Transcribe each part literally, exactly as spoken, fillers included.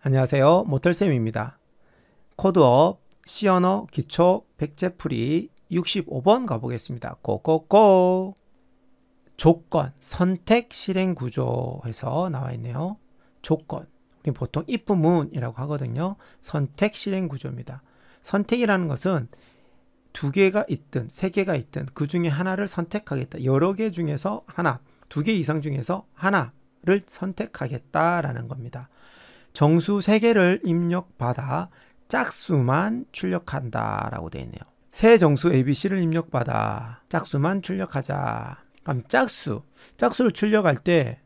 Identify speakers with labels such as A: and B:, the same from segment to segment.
A: 안녕하세요. 모털쌤입니다. 코드업 C언어 기초 백제풀이 육십오 번 가보겠습니다. 고고고! 조건, 선택 실행 구조에서 나와 있네요. 조건, 우리 보통 if 문이라고 하거든요. 선택 실행 구조입니다. 선택이라는 것은 두 개가 있든 세 개가 있든 그 중에 하나를 선택하겠다. 여러 개 중에서 하나, 두 개 이상 중에서 하나를 선택하겠다라는 겁니다. 정수 세 개를 입력받아 짝수만 출력한다 라고 되어 있네요. 세 정수 에이비씨를 입력받아 짝수만 출력하자. 그럼 짝수, 짝수를 출력할 때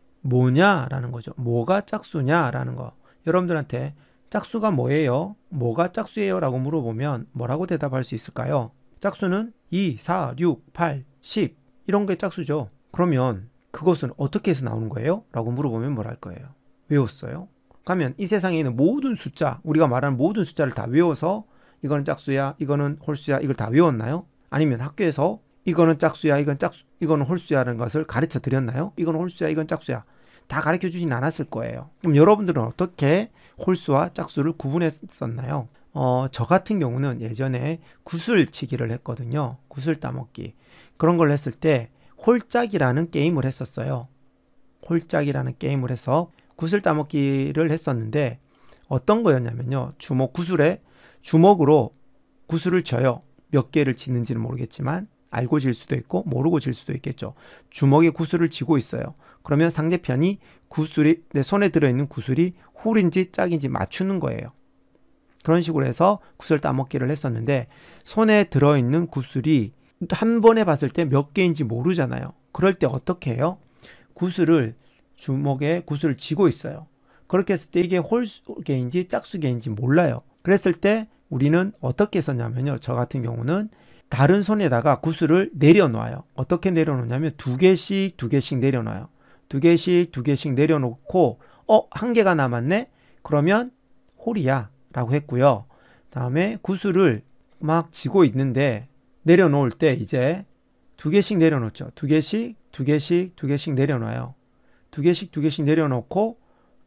A: 뭐냐 라는 거죠. 뭐가 짝수냐 라는 거. 여러분들한테 짝수가 뭐예요? 뭐가 짝수예요? 라고 물어보면 뭐라고 대답할 수 있을까요? 짝수는 이, 사, 육, 팔, 십 이런 게 짝수죠. 그러면 그것은 어떻게 해서 나오는 거예요? 라고 물어보면 뭘 할 거예요? 외웠어요? 가면 이 세상에 있는 모든 숫자, 우리가 말하는 모든 숫자를 다 외워서 이거는 짝수야, 이거는 홀수야, 이걸 다 외웠나요? 아니면 학교에서 이거는 짝수야, 이건 짝수, 이거는 홀수야라는 것을 가르쳐 드렸나요? 이건 홀수야, 이건 짝수야. 다 가르쳐 주진 않았을 거예요. 그럼 여러분들은 어떻게 홀수와 짝수를 구분했었나요? 어, 저 같은 경우는 예전에 구슬치기를 했거든요. 구슬 따먹기. 그런 걸 했을 때 홀짝이라는 게임을 했었어요. 홀짝이라는 게임을 해서 구슬 따먹기를 했었는데 어떤 거였냐면요. 주먹 구슬에 주먹으로 구슬을 쳐요. 몇 개를 치는지는 모르겠지만 알고 질 수도 있고 모르고 질 수도 있겠죠. 주먹에 구슬을 쥐고 있어요. 그러면 상대편이 구슬이 내 손에 들어있는 구슬이 홀인지 짝인지 맞추는 거예요. 그런 식으로 해서 구슬 따먹기를 했었는데 손에 들어있는 구슬이 한 번에 봤을 때 몇 개인지 모르잖아요. 그럴 때 어떻게 해요? 구슬을 주먹에 구슬을 쥐고 있어요. 그렇게 했을 때 이게 홀수개인지 짝수개인지 몰라요. 그랬을 때 우리는 어떻게 했었냐면요. 저 같은 경우는 다른 손에다가 구슬을 내려놔요. 어떻게 내려놓냐면 두 개씩 두 개씩 내려놔요. 두 개씩 두 개씩 내려놓고 어? 한 개가 남았네? 그러면 홀이야 라고 했고요. 다음에 구슬을 막 쥐고 있는데 내려놓을 때 이제 두 개씩 내려놓죠. 두 개씩 두 개씩 두 개씩 내려놔요. 두 개씩 두 개씩 내려놓고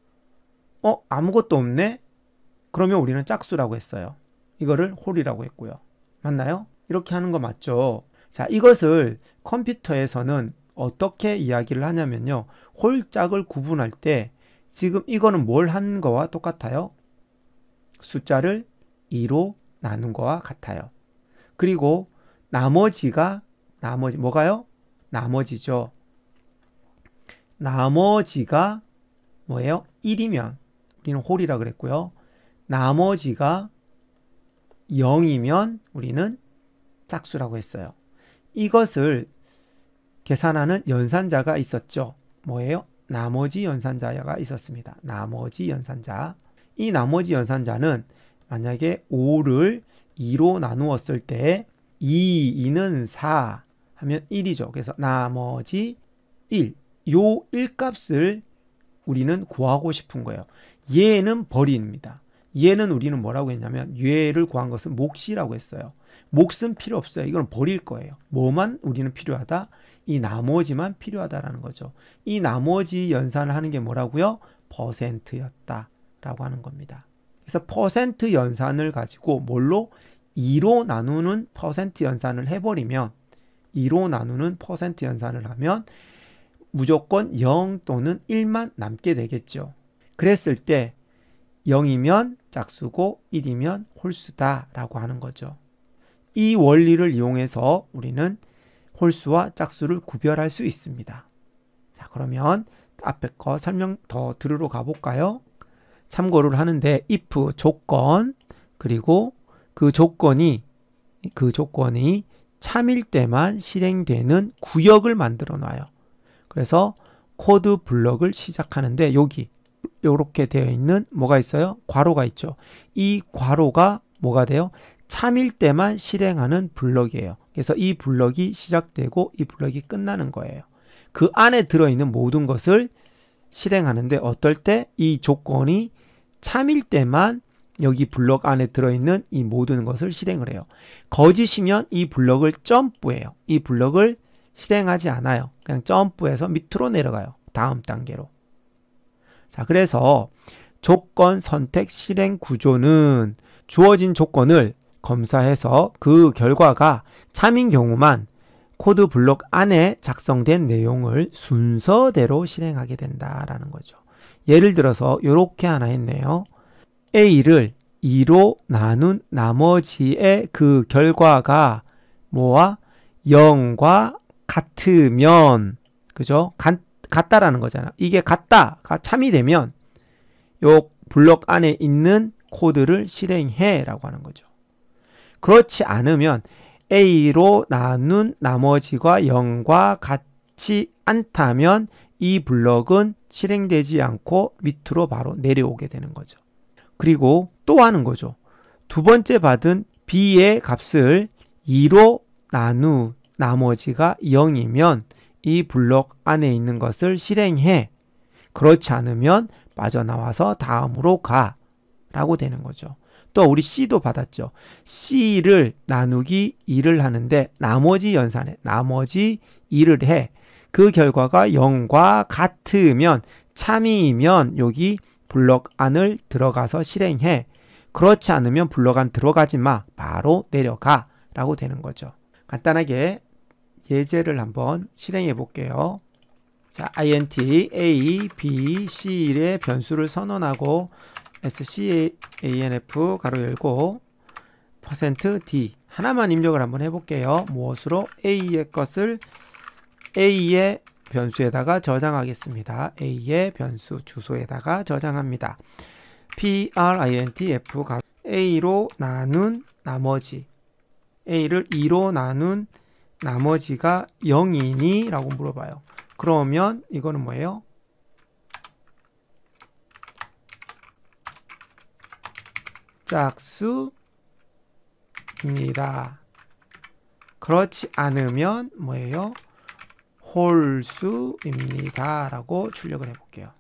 A: 어? 아무것도 없네? 그러면 우리는 짝수라고 했어요. 이거를 홀이라고 했고요. 맞나요? 이렇게 하는 거 맞죠? 자, 이것을 컴퓨터에서는 어떻게 이야기를 하냐면요. 홀짝을 구분할 때 지금 이거는 뭘 한 거와 똑같아요? 숫자를 이로 나눈 거와 같아요. 그리고 나머지가 나머지 뭐가요? 나머지죠. 나머지가 뭐예요? 일이면 우리는 홀이라 그랬고요. 나머지가 영이면 우리는 짝수라고 했어요. 이것을 계산하는 연산자가 있었죠. 뭐예요? 나머지 연산자가 있었습니다. 나머지 연산자. 이 나머지 연산자는 만약에 오를 이로 나누었을 때 이, 이는 사 하면 일이죠. 그래서 나머지 일. 요 일 값을 우리는 구하고 싶은 거예요. 얘는 버립니다. 얘는 우리는 뭐라고 했냐면 얘를 구한 것은 몫이라고 했어요. 몫은 필요 없어요. 이건 버릴 거예요. 뭐만 우리는 필요하다? 이 나머지만 필요하다라는 거죠. 이 나머지 연산을 하는 게 뭐라고요? 퍼센트였다 라고 하는 겁니다. 그래서 퍼센트 연산을 가지고 뭘로? 이로 나누는 퍼센트 연산을 해버리면 이로 나누는 퍼센트 연산을 하면 무조건 영 또는 일만 남게 되겠죠. 그랬을 때 영이면 짝수고 일이면 홀수다 라고 하는 거죠. 이 원리를 이용해서 우리는 홀수와 짝수를 구별할 수 있습니다. 자, 그러면 앞에 거 설명 더 들으러 가볼까요? 참고를 하는데 if 조건 그리고 그 조건이 그 조건이 참일 때만 실행되는 구역을 만들어 놔요. 그래서 코드 블럭을 시작하는데 여기 이렇게 되어 있는 뭐가 있어요? 괄호가 있죠. 이 괄호가 뭐가 돼요? 참일 때만 실행하는 블럭이에요. 그래서 이 블럭이 시작되고 이 블럭이 끝나는 거예요. 그 안에 들어있는 모든 것을 실행하는데 어떨 때 이 조건이 참일 때만 여기 블럭 안에 들어있는 이 모든 것을 실행을 해요. 거짓이면 이 블럭을 점프해요. 이 블럭을 실행하지 않아요. 그냥 점프해서 밑으로 내려가요. 다음 단계로. 자, 그래서 조건 선택 실행 구조는 주어진 조건을 검사해서 그 결과가 참인 경우만 코드 블록 안에 작성된 내용을 순서대로 실행하게 된다라는 거죠. 예를 들어서 이렇게 하나 했네요. A를 이로 나눈 나머지의 그 결과가 뭐와 영과 같으면, 그죠? 같, 같다라는 거잖아. 이게 같다가 참이 되면 요 블록 안에 있는 코드를 실행해 라고 하는 거죠. 그렇지 않으면 A로 나눈 나머지가 영과 같지 않다면 이 블록은 실행되지 않고 밑으로 바로 내려오게 되는 거죠. 그리고 또 하는 거죠. 두 번째 받은 B의 값을 이로 나누 나머지가 영이면 이 블록 안에 있는 것을 실행해. 그렇지 않으면 빠져나와서 다음으로 가 라고 되는 거죠. 또 우리 C도 받았죠. C를 나누기 이를 하는데 나머지 연산해. 나머지 이를 해. 그 결과가 영과 같으면, 참이면 여기 블록 안을 들어가서 실행해. 그렇지 않으면 블록 안 들어가지 마. 바로 내려가 라고 되는 거죠. 간단하게 예제를 한번 실행해 볼게요. 자, int a, b, c의 변수를 선언하고 scanf 가로 열고 %d 하나만 입력을 한번 해볼게요. 무엇으로? a의 것을 a의 변수에다가 저장하겠습니다. a의 변수 주소에다가 저장합니다. printf 가로 a로 나눈 나머지, a를 이로 나눈 나머지가 영이니? 라고 물어봐요. 그러면 이거는 뭐예요? 짝수입니다. 그렇지 않으면 뭐예요? 홀수입니다. 라고 출력을 해볼게요.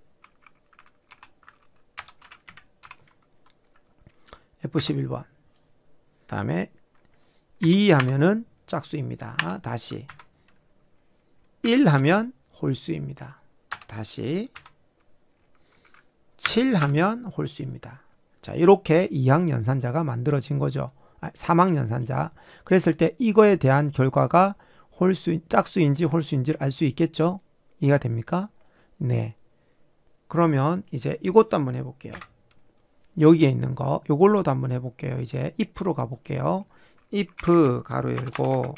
A: 에프 십일 번. 다음에 이 하면은 짝수입니다. 다시 일 하면 홀수입니다. 다시 칠 하면 홀수입니다. 자, 이렇게 이 항 연산자가 만들어진 거죠. 아, 삼 항 연산자. 그랬을 때 이거에 대한 결과가 홀수, 짝수인지 홀수인지를 알 수 있겠죠? 이해가 됩니까? 네. 그러면 이제 이것도 한번 해볼게요. 여기에 있는 거, 요걸로도 한번 해볼게요. 이제 if로 가볼게요. if 가로 열고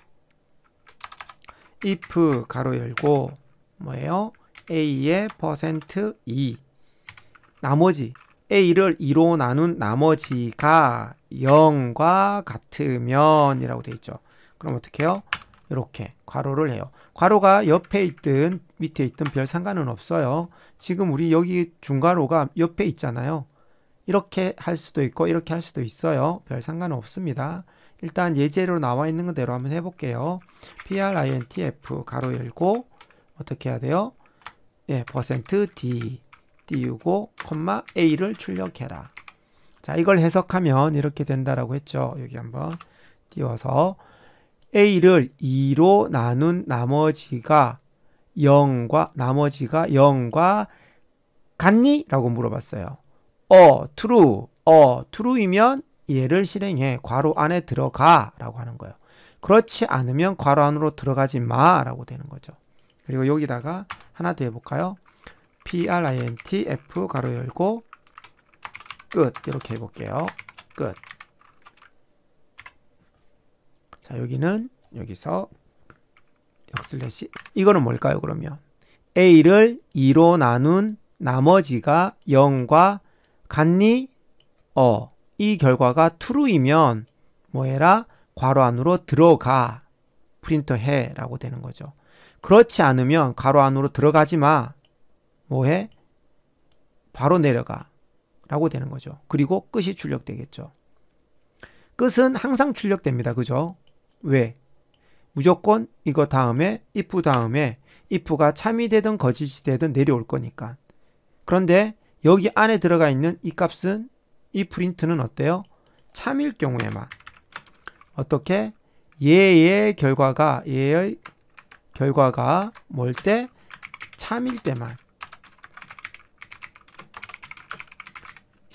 A: if 가로 열고 뭐예요? a의 %이 나머지 a를 이로 나눈 나머지가 영과 같으면 이라고 되어 있죠. 그럼 어떻게 해요? 이렇게 괄호를 해요. 괄호가 옆에 있든 밑에 있든 별 상관은 없어요. 지금 우리 여기 중괄호가 옆에 있잖아요. 이렇게 할 수도 있고 이렇게 할 수도 있어요. 별 상관은 없습니다. 일단 예제로 나와 있는 그대로 한번 해볼게요. printf 가로 열고 어떻게 해야 돼요? 예, %d 띄우고 콤마 a를 출력해라. 자, 이걸 해석하면 이렇게 된다라고 했죠. 여기 한번 띄워서 a를 이로 나눈 나머지가 영과 나머지가 영과 같니? 라고 물어봤어요. 어, true. 어, true이면 얘를 실행해. 괄호 안에 들어가 라고 하는 거예요. 그렇지 않으면 괄호 안으로 들어가지 마 라고 되는 거죠. 그리고 여기다가 하나 더 해볼까요? printf 가로 열고 끝. 이렇게 해볼게요. 끝. 자, 여기는 여기서 역슬래시 이거는 뭘까요? 그러면 a를 이로 나눈 나머지가 영과 같니? 어, 이 결과가 true이면 뭐해라? 괄호 안으로 들어가. 프린터 해 라고 되는 거죠. 그렇지 않으면 괄호 안으로 들어가지 마. 뭐해? 바로 내려가 라고 되는 거죠. 그리고 끝이 출력되겠죠. 끝은 항상 출력됩니다. 그죠? 왜? 무조건 이거 다음에 if 다음에 if가 참이 되든 거짓이 되든 내려올 거니까. 그런데 여기 안에 들어가 있는 이 값은 이 프린트는 어때요? 참일 경우에만 어떻게? 얘의 결과가 얘의 결과가 뭘 때? 참일 때만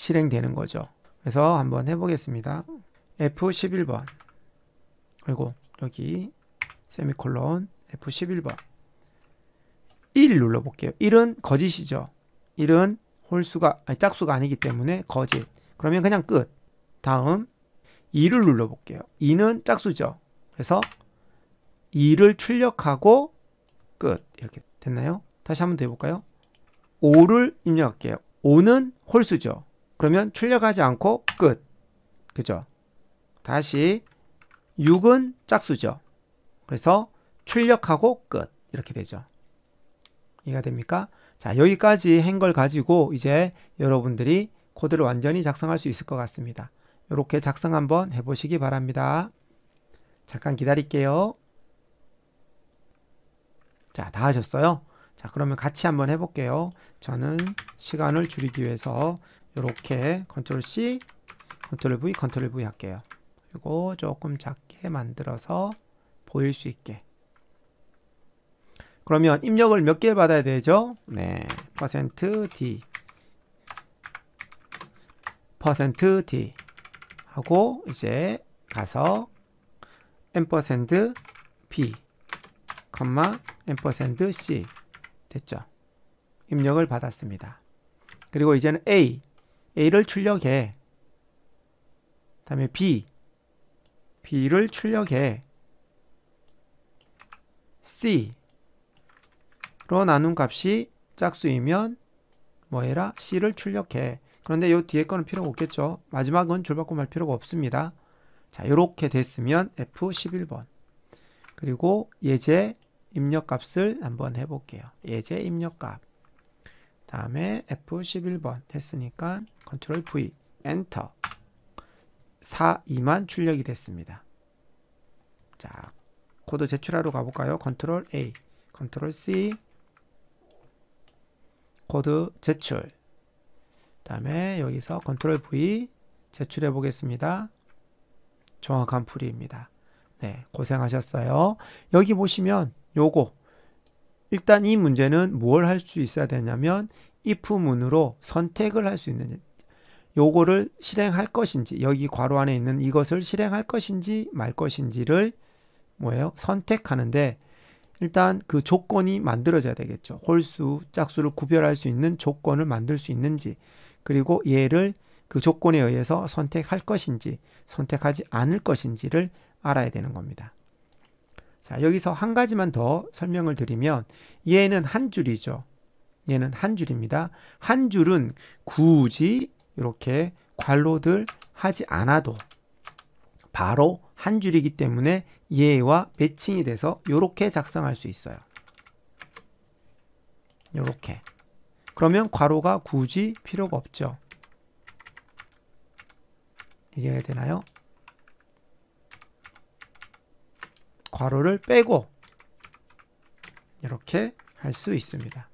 A: 실행되는 거죠. 그래서 한번 해보겠습니다. 에프 십일 번 그리고 여기 세미콜론 에프 십일 번 일 눌러볼게요. 일은 거짓이죠. 일은 홀수가 아니, 짝수가 아니기 때문에 거짓. 그러면 그냥 끝. 다음 이를 눌러볼게요. 이는 짝수죠. 그래서 이를 출력하고 끝. 이렇게 됐나요? 다시 한번 더 해볼까요? 오를 입력할게요. 오는 홀수죠. 그러면 출력하지 않고 끝. 그죠? 다시 육은 짝수죠. 그래서 출력하고 끝. 이렇게 되죠. 이해가 됩니까? 자, 여기까지 한 걸 가지고 이제 여러분들이 코드를 완전히 작성할 수 있을 것 같습니다. 이렇게 작성 한번 해보시기 바랍니다. 잠깐 기다릴게요. 자, 다 하셨어요? 자, 그러면 같이 한번 해볼게요. 저는 시간을 줄이기 위해서 이렇게 컨트롤 씨, 컨트롤 브이, 컨트롤 브이 할게요. 그리고 조금 작게 만들어서 보일 수 있게. 그러면 입력을 몇 개를 받아야 되죠? 네, 퍼센트 D, 퍼센트 D 하고 이제 가서 앰퍼센드 B, 컴마 앰퍼센드 C 됐죠? 입력을 받았습니다. 그리고 이제는 A, A를 출력해. 다음에 B, B를 출력해. C 로 나눈 값이 짝수이면 뭐해라? C를 출력해. 그런데 요 뒤에 거는 필요가 없겠죠. 마지막은 줄바꿈할 필요가 없습니다. 자, 요렇게 됐으면 에프 십일 번 그리고 예제 입력값을 한번 해볼게요. 예제 입력값 다음에 에프 십일 번 했으니까 컨트롤 브이 엔터 사, 이만 출력이 됐습니다. 자, 코드 제출하러 가볼까요? 컨트롤 A, 컨트롤 C 코드 제출. 다음에 여기서 컨트롤 브이 제출해 보겠습니다. 정확한 풀이입니다. 네, 고생하셨어요. 여기 보시면 요거 일단 이 문제는 뭘 할 수 있어야 되냐면 if 문으로 선택을 할 수 있는 요거를 실행할 것인지 여기 괄호 안에 있는 이것을 실행할 것인지 말 것인지를 뭐예요? 선택하는데 일단 그 조건이 만들어져야 되겠죠. 홀수, 짝수를 구별할 수 있는 조건을 만들 수 있는지 그리고 얘를 그 조건에 의해서 선택할 것인지 선택하지 않을 것인지를 알아야 되는 겁니다. 자, 여기서 한 가지만 더 설명을 드리면 얘는 한 줄이죠. 얘는 한 줄입니다. 한 줄은 굳이 이렇게 괄호들 하지 않아도 바로 한 줄이기 때문에 얘와 매칭이 돼서 이렇게 작성할 수 있어요. 이렇게. 그러면 괄호가 굳이 필요가 없죠. 이해가 되나요? 괄호를 빼고 이렇게 할 수 있습니다.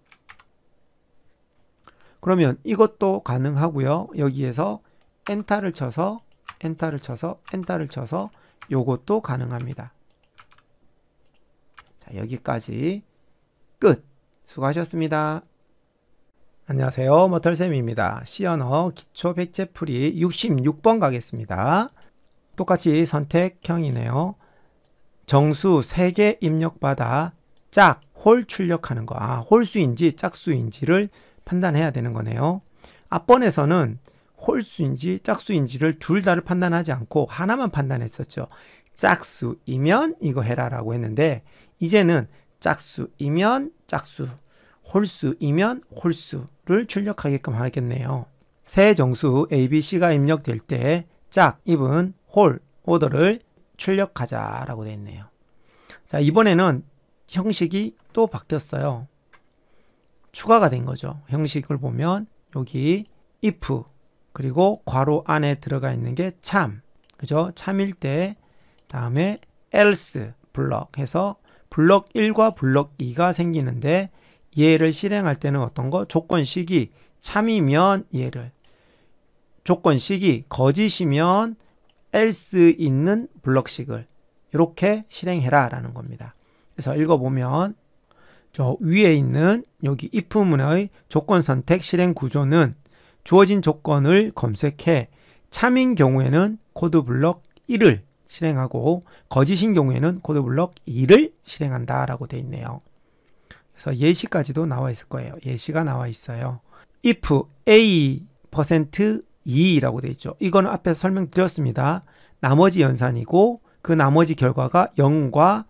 A: 그러면 이것도 가능하고요. 여기에서 엔터를 쳐서 엔터를 쳐서 엔터를 쳐서 요것도 가능합니다. 자, 여기까지 끝. 수고하셨습니다. 안녕하세요. 머털쌤입니다. C 언어 기초 백제풀이 육십육 번 가겠습니다. 똑같이 선택형이네요. 정수 세 개 입력받아 짝, 홀 출력하는 거. 아, 홀수인지 짝수인지를 판단해야 되는 거네요. 앞번에서는 홀수인지 짝수인지를 둘 다를 판단하지 않고 하나만 판단했었죠. 짝수이면 이거 해라라고 했는데 이제는 짝수이면 짝수, 홀수이면 홀수를 출력하게끔 하겠네요. 새 정수 A, B, C가 입력될 때 짝, 입은 홀, 오더를 출력하자라고 되어 있네요. 자, 이번에는 형식이 또 바뀌었어요. 추가가 된 거죠. 형식을 보면 여기 if 그리고 괄호 안에 들어가 있는 게 참, 그죠? 참일 때 다음에 else 블럭 해서 블럭 일과 블럭 이가 생기는데 얘를 실행할 때는 어떤 거? 조건식이 참이면 얘를, 조건식이 거짓이면 else 있는 블럭식을 이렇게 실행해라 라는 겁니다. 그래서 읽어보면 저 위에 있는 여기 if 문의 조건 선택 실행 구조는 주어진 조건을 검색해 참인 경우에는 코드 블럭 일을 실행하고 거짓인 경우에는 코드 블럭 이를 실행한다 라고 되어 있네요. 그래서 예시까지도 나와 있을 거예요. 예시가 나와 있어요. if a 퍼센트 이라고 되어 있죠. 이거는 앞에서 설명드렸습니다. 나머지 연산이고 그 나머지 결과가 영과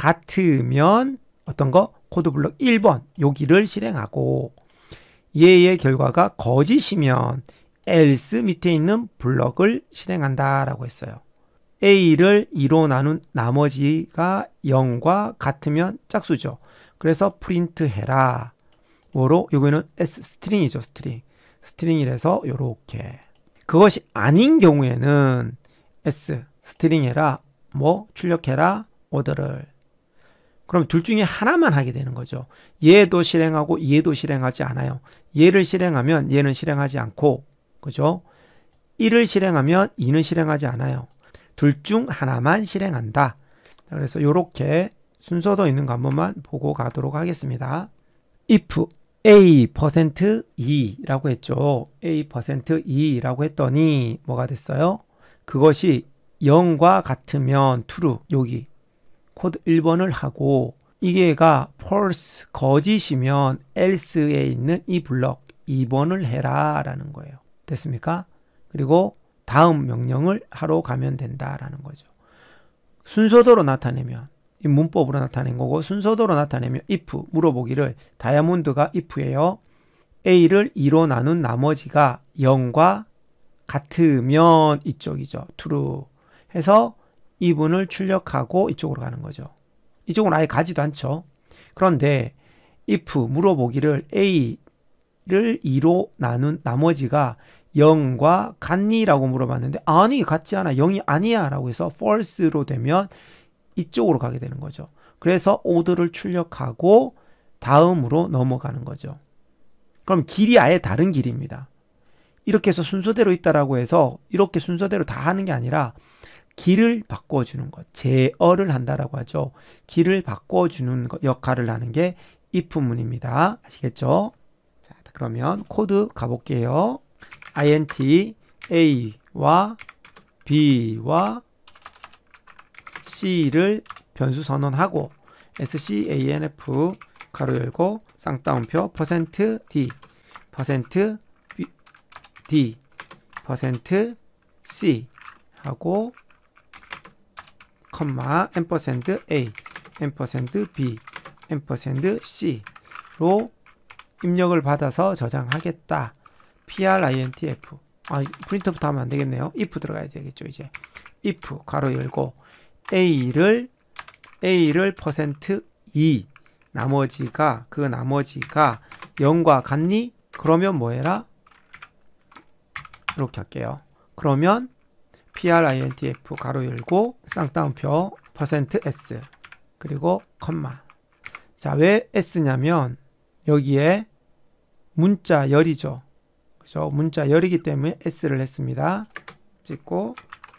A: 같으면 어떤 거? 코드 블럭 일 번 여기를 실행하고 얘의 결과가 거짓이면 else 밑에 있는 블럭을 실행한다 라고 했어요. a를 이로 나눈 나머지가 영과 같으면 짝수죠. 그래서 프린트 해라. 뭐로? 여기는 s 스트링이죠. 스트링. 스트링이라서 요렇게. 그것이 아닌 경우에는 s 스트링 해라. 뭐 출력해라. 오더를. 그럼 둘 중에 하나만 하게 되는 거죠. 얘도 실행하고 얘도 실행하지 않아요. 얘를 실행하면 얘는 실행하지 않고, 그죠? 일을 실행하면 이는 실행하지 않아요. 둘 중 하나만 실행한다. 그래서 이렇게 순서도 있는 거 한 번만 보고 가도록 하겠습니다. if a 퍼센트 이라고 했죠. a 퍼센트 이라고 했더니 뭐가 됐어요? 그것이 영과 같으면 true, 여기 코드 일 번을 하고 이게가 false, 거짓이면 else에 있는 이 블럭 이 번을 해라 라는 거예요. 됐습니까? 그리고 다음 명령을 하러 가면 된다라는 거죠. 순서대로 나타내면 이 문법으로 나타낸 거고 순서대로 나타내면 if 물어보기를 다이아몬드가 if예요. a를 이로 나눈 나머지가 영과 같으면 이쪽이죠. true 해서 이분을 출력하고 이쪽으로 가는 거죠. 이쪽으로 아예 가지도 않죠. 그런데 if 물어보기를 a를 이로 나눈 나머지가 영과 같니? 라고 물어봤는데 아니 같지 않아. 영이 아니야 라고 해서 false로 되면 이쪽으로 가게 되는 거죠. 그래서 order를 출력하고 다음으로 넘어가는 거죠. 그럼 길이 아예 다른 길입니다. 이렇게 해서 순서대로 있다라고 해서 이렇게 순서대로 다 하는 게 아니라 길을 바꿔주는 것, 제어를 한다라고 하죠. 길을 바꿔주는 것, 역할을 하는 게 if문입니다. 아시겠죠? 자, 그러면 코드 가볼게요. int a와 b와 c를 변수 선언하고 scanf 가로 열고 쌍따옴표 퍼센트 d 퍼센트 d 퍼센트 c 하고 컴마 앰퍼센드 a 앰퍼센드 b 앰퍼센드 c로 입력을 받아서 저장하겠다. printf 아 프린트부터 하면 안 되겠네요. if 들어가야 되겠죠. 이제 if 가로 열고 a를 a를 퍼센트 이 나머지가 그 나머지가 영과 같니? 그러면 뭐 해라? 이렇게 할게요. 그러면 printf 가로 열고 쌍따옴표 퍼센트 s 그리고 컴마. 자, 왜 s냐면 여기에 문자 열이죠. 그죠? 문자 열이기 때문에 s를 했습니다. 찍고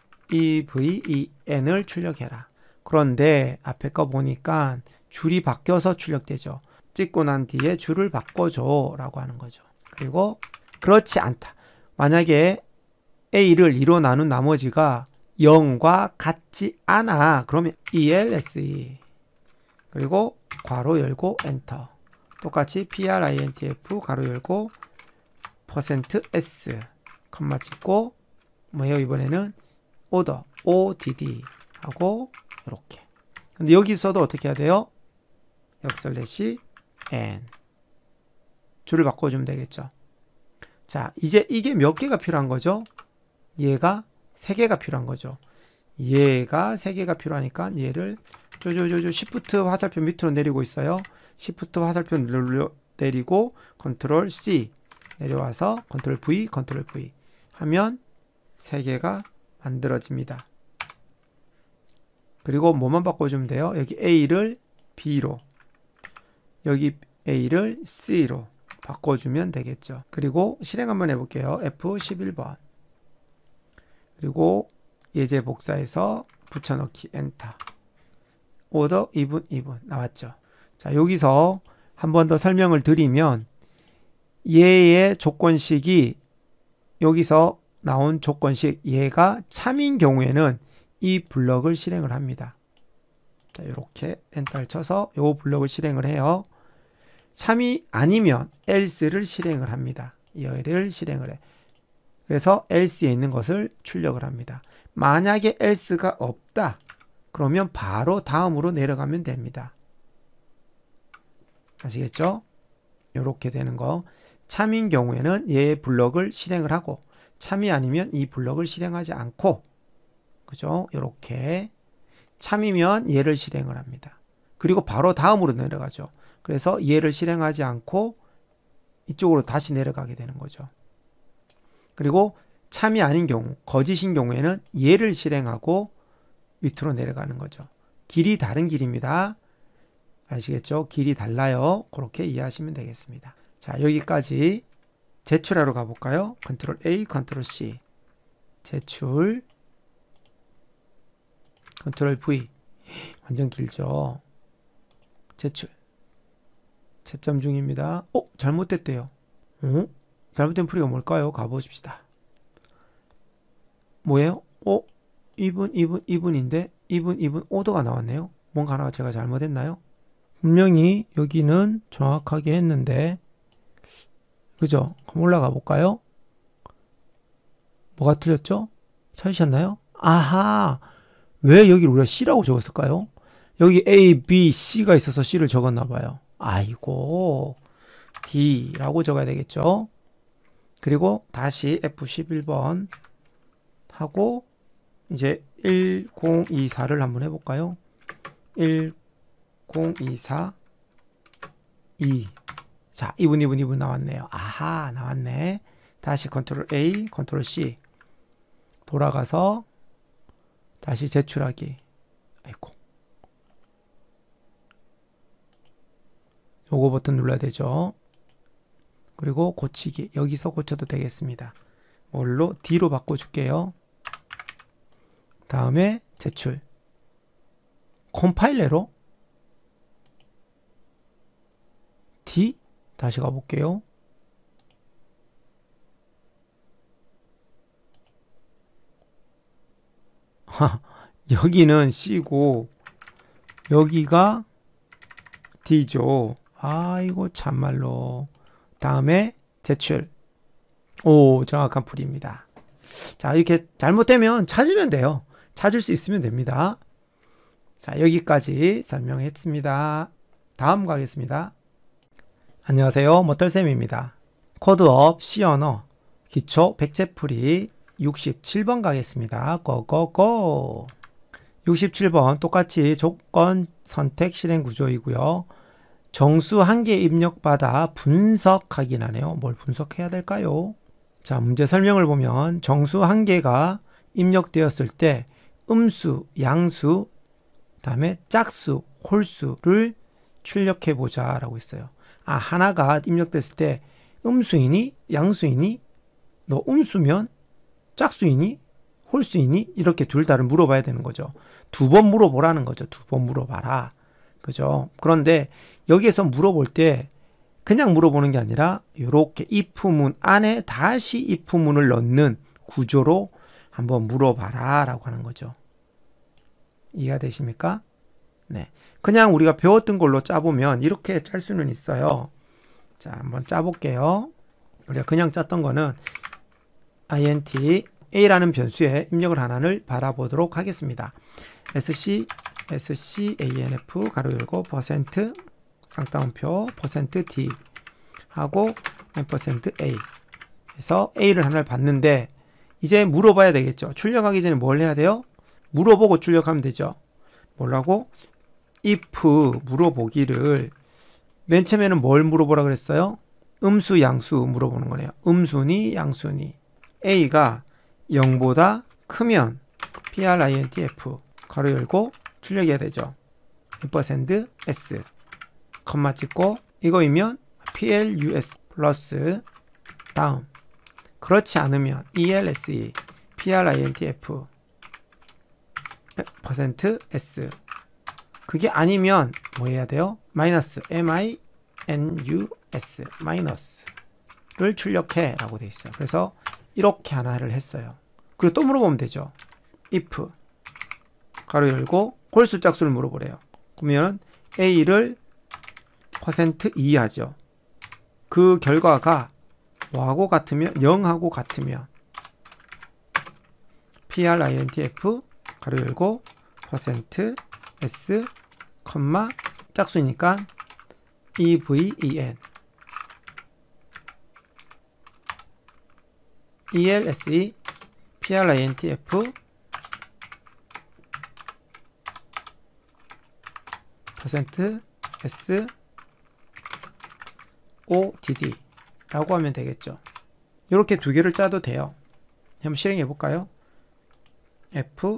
A: even을 출력해라. 그런데 앞에 거 보니까 줄이 바뀌어서 출력되죠. 찍고 난 뒤에 줄을 바꿔줘 라고 하는 거죠. 그리고 그렇지 않다. 만약에 a를 이로 나눈 나머지가 영과 같지 않아. 그러면 else 그리고 괄호 열고 엔터. 똑같이 printf 가로 열고 퍼센트 s 컴마 찍고 뭐예요? 이번에는 order odd 하고 이렇게. 근데 여기서도 어떻게 해야 돼요? 역슬래시 n 줄을 바꿔주면 되겠죠. 자, 이제 이게 몇 개가 필요한 거죠? 얘가 세 개가 필요한 거죠. 얘가 세 개가 필요하니까 얘를 쪼쪼쪼쪼 시프트 화살표 밑으로 내리고 있어요. 시프트 화살표 눌러 내리고 컨트롤 C 내려와서 컨트롤 V 컨트롤 V 하면 세 개가 만들어집니다. 그리고 뭐만 바꿔주면 돼요? 여기 A를 B로 여기 A를 C로 바꿔주면 되겠죠. 그리고 실행 한번 해볼게요. 에프 십일 번 그리고 예제 복사해서 붙여넣기 엔터. 오더 이분 이분 나왔죠. 자, 여기서 한 번 더 설명을 드리면 얘의 조건식이 여기서 나온 조건식 얘가 참인 경우에는 이 블럭을 실행을 합니다. 자, 이렇게 엔터를 쳐서 요 블럭을 실행을 해요. 참이 아니면 else를 실행을 합니다. 얘를 실행을 해. 그래서 else에 있는 것을 출력을 합니다. 만약에 else가 없다. 그러면 바로 다음으로 내려가면 됩니다. 아시겠죠? 이렇게 되는 거. 참인 경우에는 얘 블럭을 실행을 하고 참이 아니면 이 블럭을 실행하지 않고, 그죠? 이렇게 참이면 얘를 실행을 합니다. 그리고 바로 다음으로 내려가죠. 그래서 얘를 실행하지 않고 이쪽으로 다시 내려가게 되는 거죠. 그리고 참이 아닌 경우, 거짓인 경우에는 얘를 실행하고 밑으로 내려가는 거죠. 길이 다른 길입니다. 아시겠죠? 길이 달라요. 그렇게 이해하시면 되겠습니다. 자, 여기까지 제출하러 가볼까요? 컨트롤 A, 컨트롤 C. 제출. 컨트롤 V. 완전 길죠? 제출. 채점 중입니다. 어? 잘못됐대요. 어? 잘못된 풀이가 뭘까요? 가보십시다. 뭐예요? 어? 이 분, 이 분, 이 분인데 이 분, 이 분 오더가 나왔네요. 뭔가 하나가 제가 잘못했나요? 분명히 여기는 정확하게 했는데, 그죠? 그럼 올라가 볼까요? 뭐가 틀렸죠? 찾으셨나요? 아하! 왜 여기 우리가 C라고 적었을까요? 여기 A, B, C가 있어서 C를 적었나 봐요. 아이고, D라고 적어야 되겠죠? 그리고 다시 에프 십일 번 하고 이제 천이십사를 한번 해볼까요? 천이십사 이. 자, 이 분, 이 분, 이 분 나왔네요. 아하, 나왔네. 다시 컨트롤 A, 컨트롤 C. 돌아가서 다시 제출하기. 아이고. 요거 버튼 눌러야 되죠. 그리고 고치기. 여기서 고쳐도 되겠습니다. 뭘로? D로 바꿔줄게요. 다음에 제출. 컴파일러로 D 다시 가볼게요. 여기는 C고 여기가 D죠. 아이고 참말로. 다음에 제출. 오, 정확한 풀이입니다. 자, 이렇게 잘못되면 찾으면 돼요. 찾을 수 있으면 됩니다. 자, 여기까지 설명했습니다. 다음 가겠습니다. 안녕하세요. 모털쌤입니다. 코드업 C 언어 기초 백제풀이 육십칠 번 가겠습니다. 고고고. 육십칠 번 똑같이 조건 선택 실행 구조이고요. 정수 한 개 입력받아 분석 확인하네요. 뭘 분석해야 될까요? 자, 문제 설명을 보면 정수 한 개가 입력되었을 때 음수, 양수, 다음에 짝수, 홀수를 출력해 보자 라고 있어요. 아, 하나가 입력됐을 때 음수이니 양수이니, 너 음수면 짝수이니 홀수이니, 이렇게 둘 다를 물어봐야 되는 거죠. 두 번 물어보라는 거죠. 두 번 물어봐라. 그죠? 그런데 여기에서 물어볼 때 그냥 물어보는 게 아니라 이렇게 if문 안에 다시 if문을 넣는 구조로 한번 물어봐라 라고 하는 거죠. 이해가 되십니까? 네. 그냥 우리가 배웠던 걸로 짜보면 이렇게 짤 수는 있어요. 자, 한번 짜볼게요. 우리가 그냥 짰던 거는 int a라는 변수에 입력을 하나를 받아보도록 하겠습니다. sc scanf 가로 열고 퍼센트 쌍따옴표 퍼센트 d 하고 앰퍼센드 a 해서 a를 하나를 받는데 이제 물어봐야 되겠죠. 출력하기 전에 뭘 해야 돼요? 물어보고 출력하면 되죠. 뭐라고? if 물어보기를 맨 처음에는 뭘 물어보라 그랬어요? 음수 양수 물어보는 거네요. 음수니 양수니. a가 영보다 크면 printf 가로 열고 출력해야 되죠. 앰퍼센드 s 컴마 찍고 이거이면 plus 플러스 다음. 그렇지 않으면 else printf 퍼센트 s. 그게 아니면 뭐 해야 돼요? 마이너스 minus 마이너스를 출력해 라고 되어 있어요. 그래서 이렇게 하나를 했어요. 그리고 또 물어보면 되죠. if 가로 열고 홀수 짝수를 물어보래요. 그러면 a를 퍼센트 이 하죠. 그 결과가 뭐하고 같으면 영하고 같으면 printf 가로 열고 퍼센트 s 컴마 짝수니까 even else printf 퍼센트 s odd 라고 하면 되겠죠. 이렇게 두 개를 짜도 돼요. 한번 실행해 볼까요? F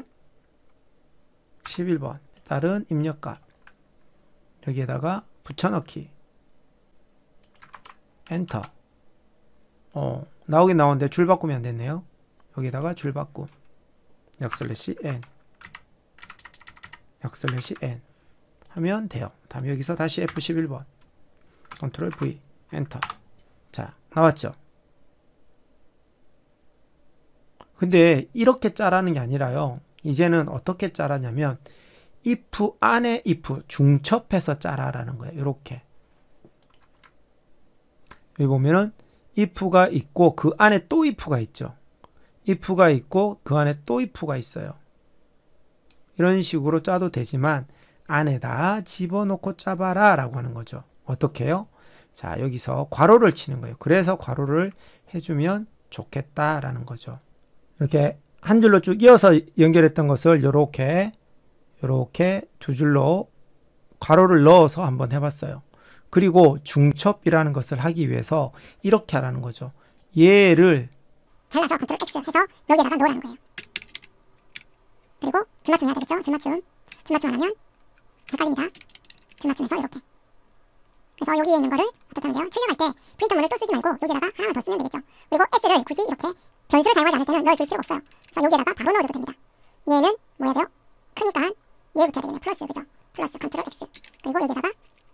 A: 십일 번 다른 입력값 여기에다가 붙여넣기 엔터. 어, 나오긴 나오는데 줄 바꾸면 안 됐네요. 여기다가 줄 바꿈 역슬래시 n 역슬래시 n 하면 돼요. 다음 여기서 다시 에프 십일 번 컨트롤 V 엔터. 자, 나왔죠. 근데 이렇게 짜라는 게 아니라요. 이제는 어떻게 짜라냐면 if 안에 if 중첩해서 짜라라는 거예요. 이렇게 여기 보면은 if가 있고 그 안에 또 if가 있죠. if가 있고 그 안에 또 if가 있어요. 이런 식으로 짜도 되지만 안에다 집어넣고 짜봐라 라고 하는 거죠. 어떻게 해요? 자, 여기서 괄호를 치는 거예요. 그래서 괄호를 해주면 좋겠다라는 거죠. 이렇게 한 줄로 쭉 이어서 연결했던 것을 이렇게 이렇게 두 줄로 괄호를 넣어서 한번 해봤어요. 그리고 중첩이라는 것을 하기 위해서 이렇게 하라는 거죠. 얘를
B: 잘라서 컨트롤 X 해서 여기에다가 넣으라는 거예요. 그리고 줄맞춤 해야 되겠죠? 줄맞춤. 줄맞춤 안 하면 헷갈립니다. 줄맞춤해서 이렇게. 그래서 여기에 있는 거를 어떻게 하면 돼요? 출력할 때 프린터문을 또 쓰지 말고 여기다가 하나만 더 쓰면 되겠죠. 그리고 S를 굳이 이렇게 변수를 사용하지 않을 때는 넣어줄 필요가 없어요. 그래서 여기에다가 바로 넣어줘도 됩니다. 얘는 뭐 해야 돼요? 크니까 얘부터 해야 되겠네요. 플러스, 그죠? 플러스 컨트롤 X. 그리고 여기다가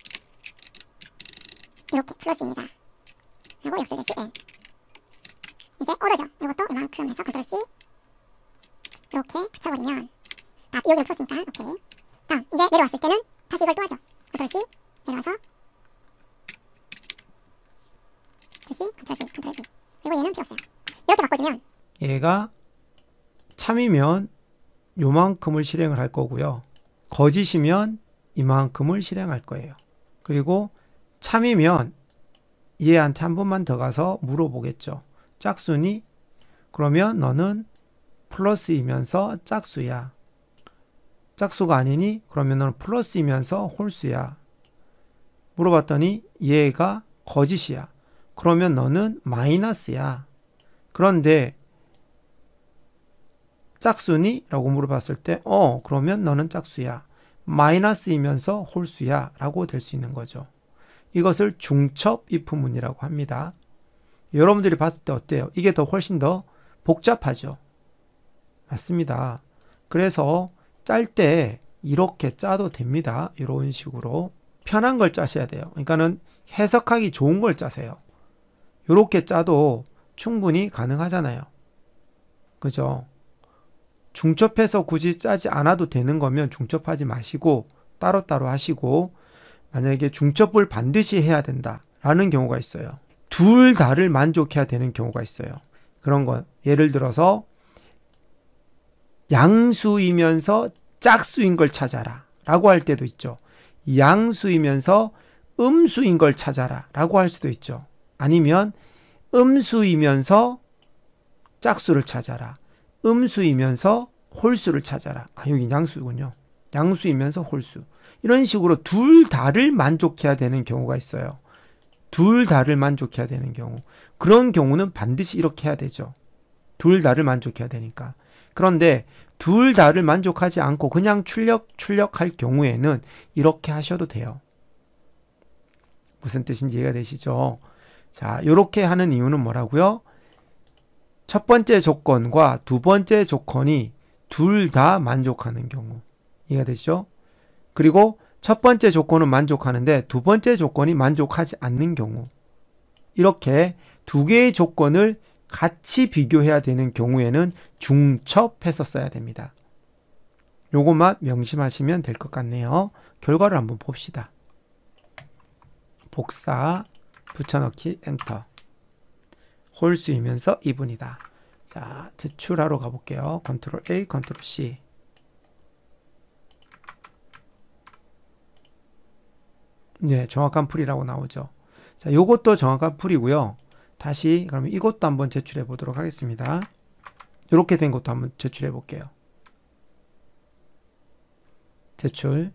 B: 이렇게 플러스입니다. 그리고 역슬래시 N. 이제 오더죠. 이것도 이만큼 해서 컨트롤 C. 이렇게 붙여버리면 아, 여기는 플러스니까 오케이. 다음 이제 내려왔을 때는 다시 이걸 또 하죠. 컨트롤 C 내려와서 컨트롤 C 컨트롤 V 컨트롤 V. 그리고 얘는 필요 없어요. 이렇게 바꿔주면
A: 얘가 참이면 요만큼을 실행을 할 거고요. 거짓이면 이만큼을 실행할 거예요. 그리고 참이면 얘한테 한 번만 더 가서 물어보겠죠. 짝수니? 그러면 너는 플러스이면서 짝수야. 짝수가 아니니? 그러면 너는 플러스이면서 홀수야. 물어봤더니 얘가 거짓이야. 그러면 너는 마이너스야. 그런데 짝수니? 라고 물어봤을 때 어, 그러면 너는 짝수야. 마이너스이면서 홀수야. 라고 될 수 있는 거죠. 이것을 중첩 if문이라고 합니다. 여러분들이 봤을 때 어때요? 이게 더 훨씬 더 복잡하죠. 맞습니다. 그래서 짤 때 이렇게 짜도 됩니다. 이런 식으로 편한 걸 짜셔야 돼요. 그러니까는 해석하기 좋은 걸 짜세요. 이렇게 짜도 충분히 가능하잖아요. 그죠? 중첩해서 굳이 짜지 않아도 되는 거면 중첩하지 마시고 따로따로 하시고, 만약에 중첩을 반드시 해야 된다라는 경우가 있어요. 둘 다를 만족해야 되는 경우가 있어요. 그런 거 예를 들어서 양수이면서 짝수인 걸 찾아라 라고 할 때도 있죠. 양수이면서 음수인 걸 찾아라 라고 할 수도 있죠. 아니면 음수이면서 짝수를 찾아라, 음수이면서 홀수를 찾아라. 아, 여기 양수군요. 양수이면서 홀수. 이런 식으로 둘 다를 만족해야 되는 경우가 있어요. 둘 다를 만족해야 되는 경우. 그런 경우는 반드시 이렇게 해야 되죠. 둘 다를 만족해야 되니까. 그런데 둘 다를 만족하지 않고 그냥 출력, 출력할 경우에는 이렇게 하셔도 돼요. 무슨 뜻인지 이해가 되시죠? 자, 이렇게 하는 이유는 뭐라고요? 첫 번째 조건과 두 번째 조건이 둘 다 만족하는 경우. 이해가 되시죠? 그리고 첫 번째 조건은 만족하는데 두 번째 조건이 만족하지 않는 경우. 이렇게 두 개의 조건을 같이 비교해야 되는 경우에는 중첩해서 써야 됩니다. 요것만 명심하시면 될 것 같네요. 결과를 한번 봅시다. 복사, 붙여넣기, 엔터. 홀수이면서 이분이다. 자, 제출하러 가볼게요. 컨트롤 A, 컨트롤 C. 네, 정확한 풀이라고 나오죠. 자, 요것도 정확한 풀이고요. 다시 그러면 이것도 한번 제출해 보도록 하겠습니다. 이렇게 된 것도 한번 제출해 볼게요. 제출.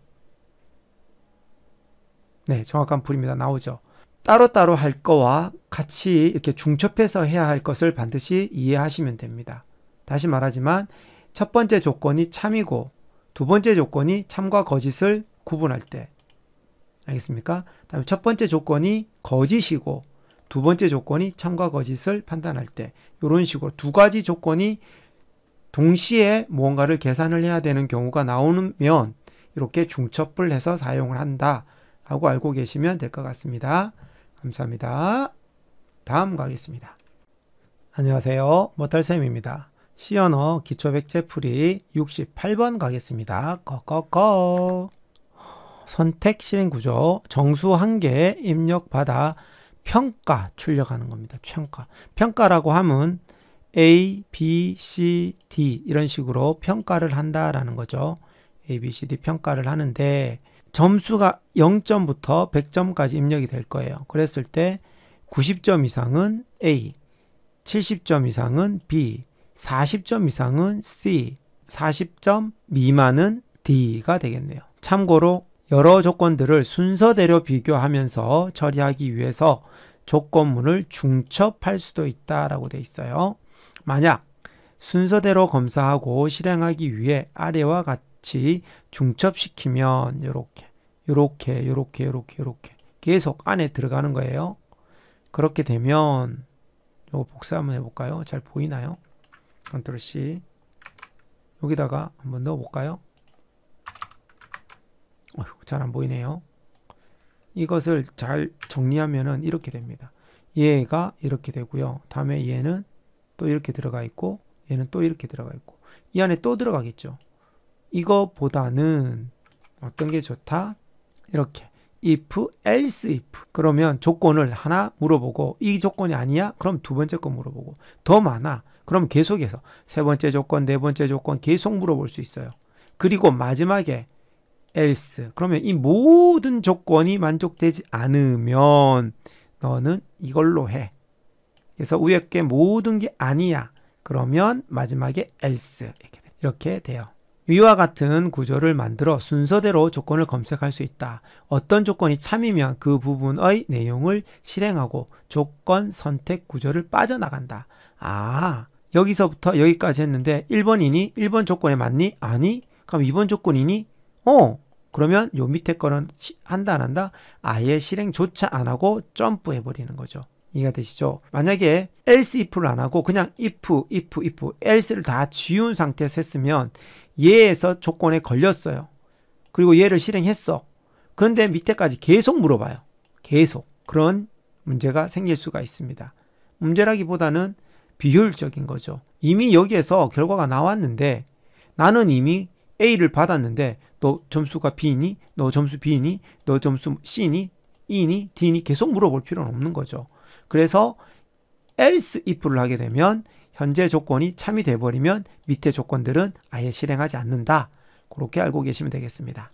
A: 네, 정확한 풀입니다. 나오죠. 따로따로 할 거와 같이 이렇게 중첩해서 해야 할 것을 반드시 이해하시면 됩니다. 다시 말하지만 첫 번째 조건이 참이고 두 번째 조건이 참과 거짓을 구분할 때, 알겠습니까? 다음에 첫 번째 조건이 거짓이고 두 번째 조건이 참과 거짓을 판단할 때, 이런 식으로 두 가지 조건이 동시에 무언가를 계산을 해야 되는 경우가 나오면 이렇게 중첩을 해서 사용을 한다 하고 알고 계시면 될 것 같습니다. 감사합니다. 다음 가겠습니다. 안녕하세요. 모탈쌤입니다. C언어 기초백제풀이 육십팔 번 가겠습니다. 꺼꺼꺼. 선택 실행구조 정수 한 개 입력받아 평가 출력하는 겁니다. 평가. 평가라고 하면 A, B, C, D 이런 식으로 평가를 한다라는 거죠. A, B, C, D 평가를 하는데 점수가 영 점부터 백 점까지 입력이 될 거예요. 그랬을 때 구십 점 이상은 A, 칠십 점 이상은 B, 사십 점 이상은 C, 사십 점 미만은 D가 되겠네요. 참고로 여러 조건들을 순서대로 비교하면서 처리하기 위해서 조건문을 중첩할 수도 있다라고 되어 있어요. 만약 순서대로 검사하고 실행하기 위해 아래와 같이 중첩시키면 요렇게 요렇게 요렇게 요렇게 요렇게 계속 안에 들어가는 거예요. 그렇게 되면 요거 복사 한번 해볼까요? 잘 보이나요? 컨트롤 C. 여기다가 한번 넣어볼까요? 잘 안 보이네요. 이것을 잘 정리하면은 이렇게 됩니다. 얘가 이렇게 되고요. 다음에 얘는 또 이렇게 들어가 있고 얘는 또 이렇게 들어가 있고 이 안에 또 들어가겠죠. 이거보다는 어떤 게 좋다? 이렇게 if, else if. 그러면 조건을 하나 물어보고 이 조건이 아니야? 그럼 두 번째 거 물어보고 더 많아? 그럼 계속해서 세 번째 조건, 네 번째 조건 계속 물어볼 수 있어요. 그리고 마지막에 else. 그러면 이 모든 조건이 만족되지 않으면 너는 이걸로 해. 그래서 위에 게 모든 게 아니야. 그러면 마지막에 else. 이렇게 돼요. 위와 같은 구조를 만들어 순서대로 조건을 검색할 수 있다. 어떤 조건이 참이면 그 부분의 내용을 실행하고 조건 선택 구조를 빠져나간다. 아, 여기서부터 여기까지 했는데 일 번이니? 일 번 조건에 맞니? 아니? 그럼 이 번 조건이니? 어, 그러면 요 밑에 거는 한다 안 한다? 아예 실행조차 안 하고 점프해 버리는 거죠. 이해가 되시죠? 만약에 else if를 안 하고 그냥 if, if, if, else를 다 지운 상태에서 했으면 얘에서 조건에 걸렸어요. 그리고 얘를 실행했어. 그런데 밑에까지 계속 물어봐요. 계속. 그런 문제가 생길 수가 있습니다. 문제라기보다는 비효율적인 거죠. 이미 여기에서 결과가 나왔는데 나는 이미 A를 받았는데 너 점수가 B니? 너 점수 B니? 너 점수 C니? E니? D니? 계속 물어볼 필요는 없는 거죠. 그래서 else if를 하게 되면 현재 조건이 참이 돼버리면 밑에 조건들은 아예 실행하지 않는다. 그렇게 알고 계시면 되겠습니다.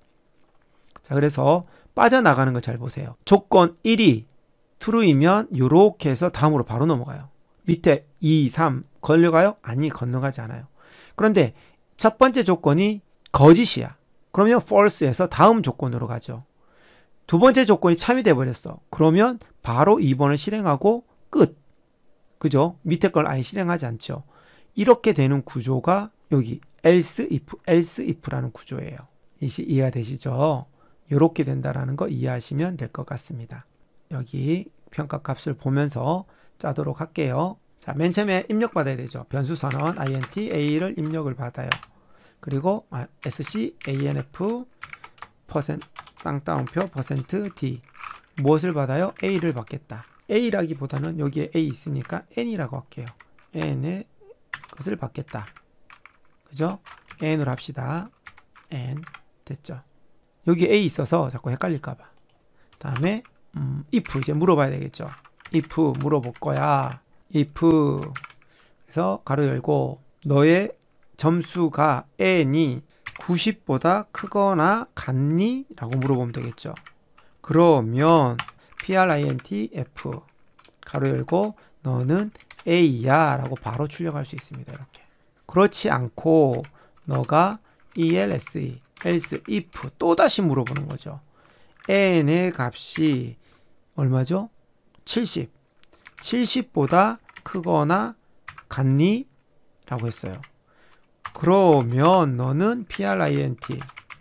A: 자, 그래서 빠져나가는 걸 잘 보세요. 조건 일이 true이면 이렇게 해서 다음으로 바로 넘어가요. 밑에 이, 삼 걸려가요? 아니, 건너가지 않아요. 그런데 첫 번째 조건이 거짓이야. 그러면 false에서 다음 조건으로 가죠. 두 번째 조건이 참이 돼버렸어. 그러면 바로 이 번을 실행하고 끝. 그죠? 밑에 걸 아예 실행하지 않죠. 이렇게 되는 구조가 여기 else if, else if라는 구조예요. 이해가 되시죠? 이렇게 된다라는 거 이해하시면 될 것 같습니다. 여기 평가 값을 보면서 짜도록 할게요. 자, 맨 처음에 입력받아야 되죠. 변수 선언 int a를 입력을 받아요. 그리고 아, sc anf 퍼센트 땅따옴표 퍼센트 d 무엇을 받아요? a를 받겠다. a라기보다는 여기에 a 있으니까 n이라고 할게요. n의 것을 받겠다. 그죠? n으로 합시다. n 됐죠? 여기 a 있어서 자꾸 헷갈릴까봐. 다음에 음, if 이제 물어봐야 되겠죠. if 물어볼 거야. if 그래서 가로 열고 너의 점수가 n이 구십보다 크거나 같니? 라고 물어보면 되겠죠. 그러면 printf 가로 열고 너는 a야 라고 바로 출력할 수 있습니다. 이렇게. 그렇지 않고 너가 else else if 또다시 물어보는 거죠. n의 값이 얼마죠? 칠십 칠십보다 크거나 같니? 라고 했어요. 그러면 너는 print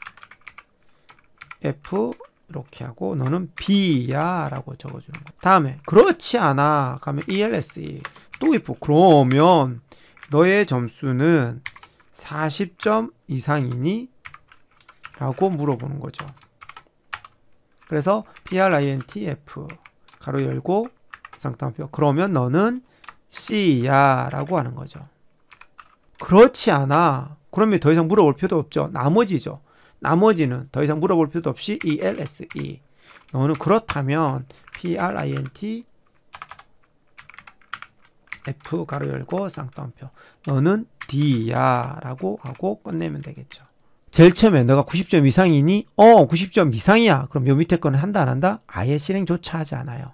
A: f 이렇게 하고 너는 b야 라고 적어주는 거야. 다음에 그렇지 않아 가면 else 또 if 그러면 너의 점수는 사십 점 이상이니? 라고 물어보는 거죠. 그래서 printf 가로 열고 쌍따옴표 그러면 너는 C야 라고 하는 거죠. 그렇지 않아. 그러면 더 이상 물어볼 필요도 없죠. 나머지죠. 나머지는 더 이상 물어볼 필요도 없이 else 너는 그렇다면 print f 가로 열고 쌍따옴표 너는 D야 라고 하고 끝내면 되겠죠. 제일 처음에 너가 구십 점 이상이니? 어 구십 점 이상이야. 그럼 요 밑에 거는 한다 안 한다? 아예 실행조차 하지 않아요.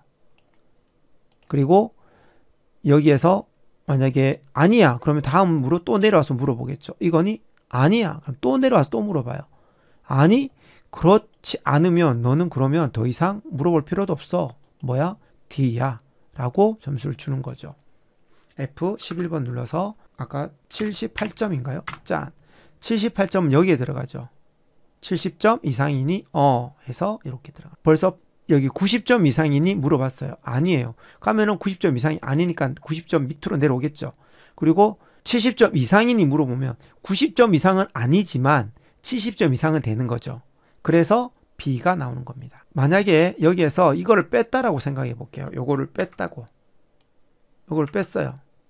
A: 그리고 여기에서 만약에 아니야 그러면 다음으로 또 내려와서 물어보겠죠. 이거니? 아니야 그럼 또 내려와서 또 물어봐요. 아니 그렇지 않으면 너는 그러면 더 이상 물어볼 필요도 없어. 뭐야? D야 라고 점수를 주는 거죠. 에프 십일 번 눌러서 아까 칠십팔 점인가요? 짠 칠십팔 점은 여기에 들어가죠. 칠십 점 이상이니? 어 해서 이렇게 들어가. 벌써 여기 구십 점 이상이니? 물어봤어요. 아니에요. 가면은 구십 점 이상이 아니니까 구십 점 밑으로 내려오겠죠. 그리고 칠십 점 이상이니? 물어보면 구십 점 이상은 아니지만 칠십 점 이상은 되는 거죠. 그래서 B가 나오는 겁니다. 만약에 여기에서 이거를 뺐다라고 생각해 볼게요. 요거를 뺐다고. 요걸 뺐어요.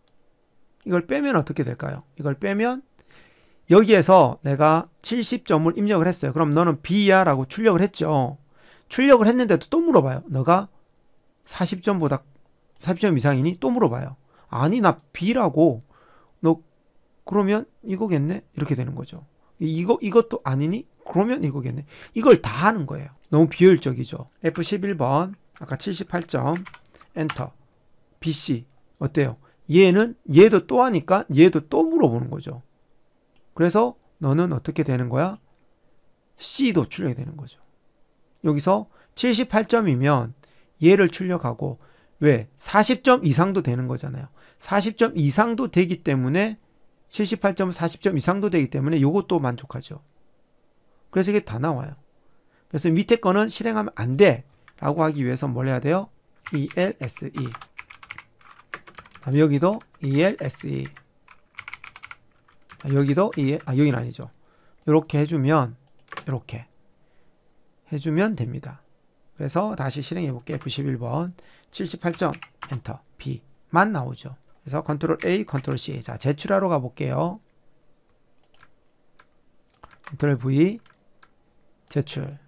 A: 이걸 빼면 어떻게 될까요? 이걸 빼면 여기에서 내가 칠십 점을 입력을 했어요. 그럼 너는 B야 라고 출력을 했죠. 출력을 했는데도 또 물어봐요. 너가 사십 점보다 사십 점 이상이니? 또 물어봐요. 아니 나 B라고. 너 그러면 이거겠네? 이렇게 되는 거죠. 이거, 이것도 아니니? 그러면 이거겠네. 이걸 다 하는 거예요. 너무 비효율적이죠. 에프 십일 번 아까 칠십팔 점 엔터 비씨 어때요? 얘는 얘도 또 하니까 얘도 또 물어보는 거죠. 그래서 너는 어떻게 되는 거야? C도 출력이 되는 거죠. 여기서 칠십팔 점이면 얘를 출력하고 왜? 사십 점 이상도 되는 거잖아요. 사십 점 이상도 되기 때문에 칠십팔 점은 사십 점 이상도 되기 때문에 이것도 만족하죠. 그래서 이게 다 나와요. 그래서 밑에 거는 실행하면 안 돼 라고 하기 위해서 뭘 해야 돼요? else 여기도 else 여기도 이, 아 여기는 아니죠. 이렇게 해주면 이렇게 해주면 됩니다. 그래서 다시 실행해 볼게요. 에프 십일 번 칠십팔 점 엔터 B만 나오죠. 그래서 컨트롤 A, 컨트롤 C. 자, 제출하러 가볼게요. 컨트롤 V, 제출.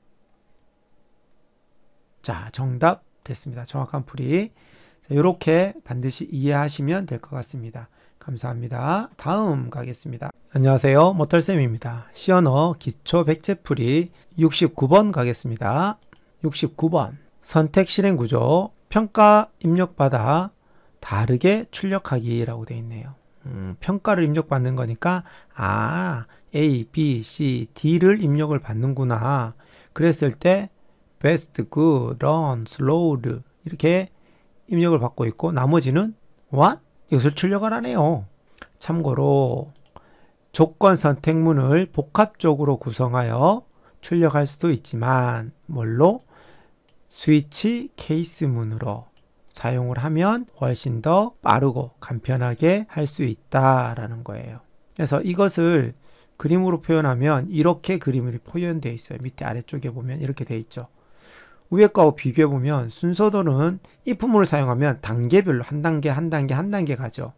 A: 자, 정답 됐습니다. 정확한 풀이. 자, 이렇게 반드시 이해하시면 될 것 같습니다. 감사합니다. 다음 가겠습니다. 안녕하세요. 모털쌤입니다. 시언어 기초 백제풀이 육십구 번 가겠습니다. 육십구 번 선택 실행 구조 평가 입력받아 다르게 출력하기라고 되어 있네요. 음, 평가를 입력받는 거니까 아 A, B, C, D를 입력을 받는구나. 그랬을 때 best, good, run, slow 이렇게 입력을 받고 있고 나머지는 what? 이것을 출력을 하네요. 참고로 조건 선택문을 복합적으로 구성하여 출력할 수도 있지만 뭘로? 스위치 케이스문으로 사용을 하면 훨씬 더 빠르고 간편하게 할 수 있다라는 거예요. 그래서 이것을 그림으로 표현하면 이렇게 그림이 표현되어 있어요. 밑에 아래쪽에 보면 이렇게 되어 있죠. 위에 거하고 비교해 보면 순서도는 if문을 사용하면 단계별로 한 단계 한 단계 한 단계 가죠.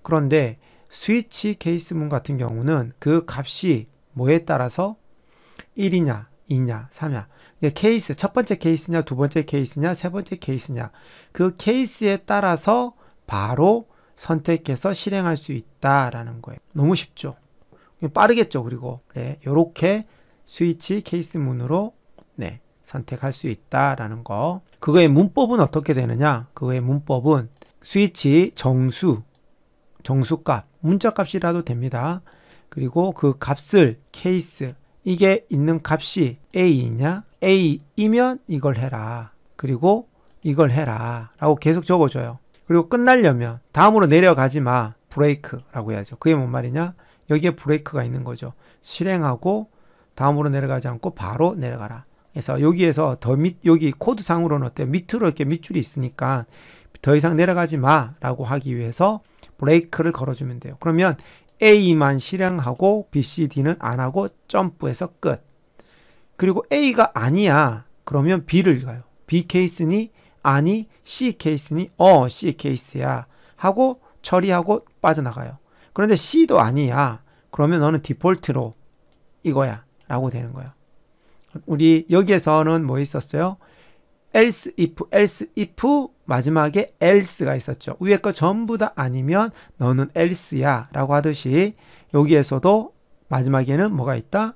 A: 그런데 스위치 케이스문 같은 경우는 그 값이 뭐에 따라서 일이냐, 이냐, 삼이냐. 케이스, 첫 번째 케이스냐, 두 번째 케이스냐, 세 번째 케이스냐. 그 케이스에 따라서 바로 선택해서 실행할 수 있다라는 거예요. 너무 쉽죠? 빠르겠죠? 그리고 네, 이렇게 스위치 케이스문으로 네, 선택할 수 있다라는 거. 그거의 문법은 어떻게 되느냐? 그거의 문법은 스위치 정수, 정수값, 문자값이라도 됩니다. 그리고 그 값을 케이스, 이게 있는 값이 A이냐? A이면 이걸 해라. 그리고 이걸 해라. 라고 계속 적어줘요. 그리고 끝나려면 다음으로 내려가지 마. 브레이크라고 해야죠. 그게 뭔 말이냐? 여기에 브레이크가 있는 거죠. 실행하고 다음으로 내려가지 않고 바로 내려가라. 그래서 여기에서 더 밑, 여기 코드상으로는 어때요? 밑으로 이렇게 밑줄이 있으니까 더 이상 내려가지 마 라고 하기 위해서 브레이크를 걸어주면 돼요. 그러면 A만 실행하고 B, C, D는 안 하고 점프해서 끝. 그리고 A가 아니야. 그러면 B를 가요. B 케이스니? 아니. C 케이스니? 어, C 케이스야. 하고 처리하고 빠져나가요. 그런데 C도 아니야. 그러면 너는 디폴트로 이거야. 라고 되는 거예요. 우리 여기에서는 뭐 있었어요? else if, else if 마지막에 else가 있었죠. 위에 거 전부 다 아니면 너는 else야 라고 하듯이 여기에서도 마지막에는 뭐가 있다?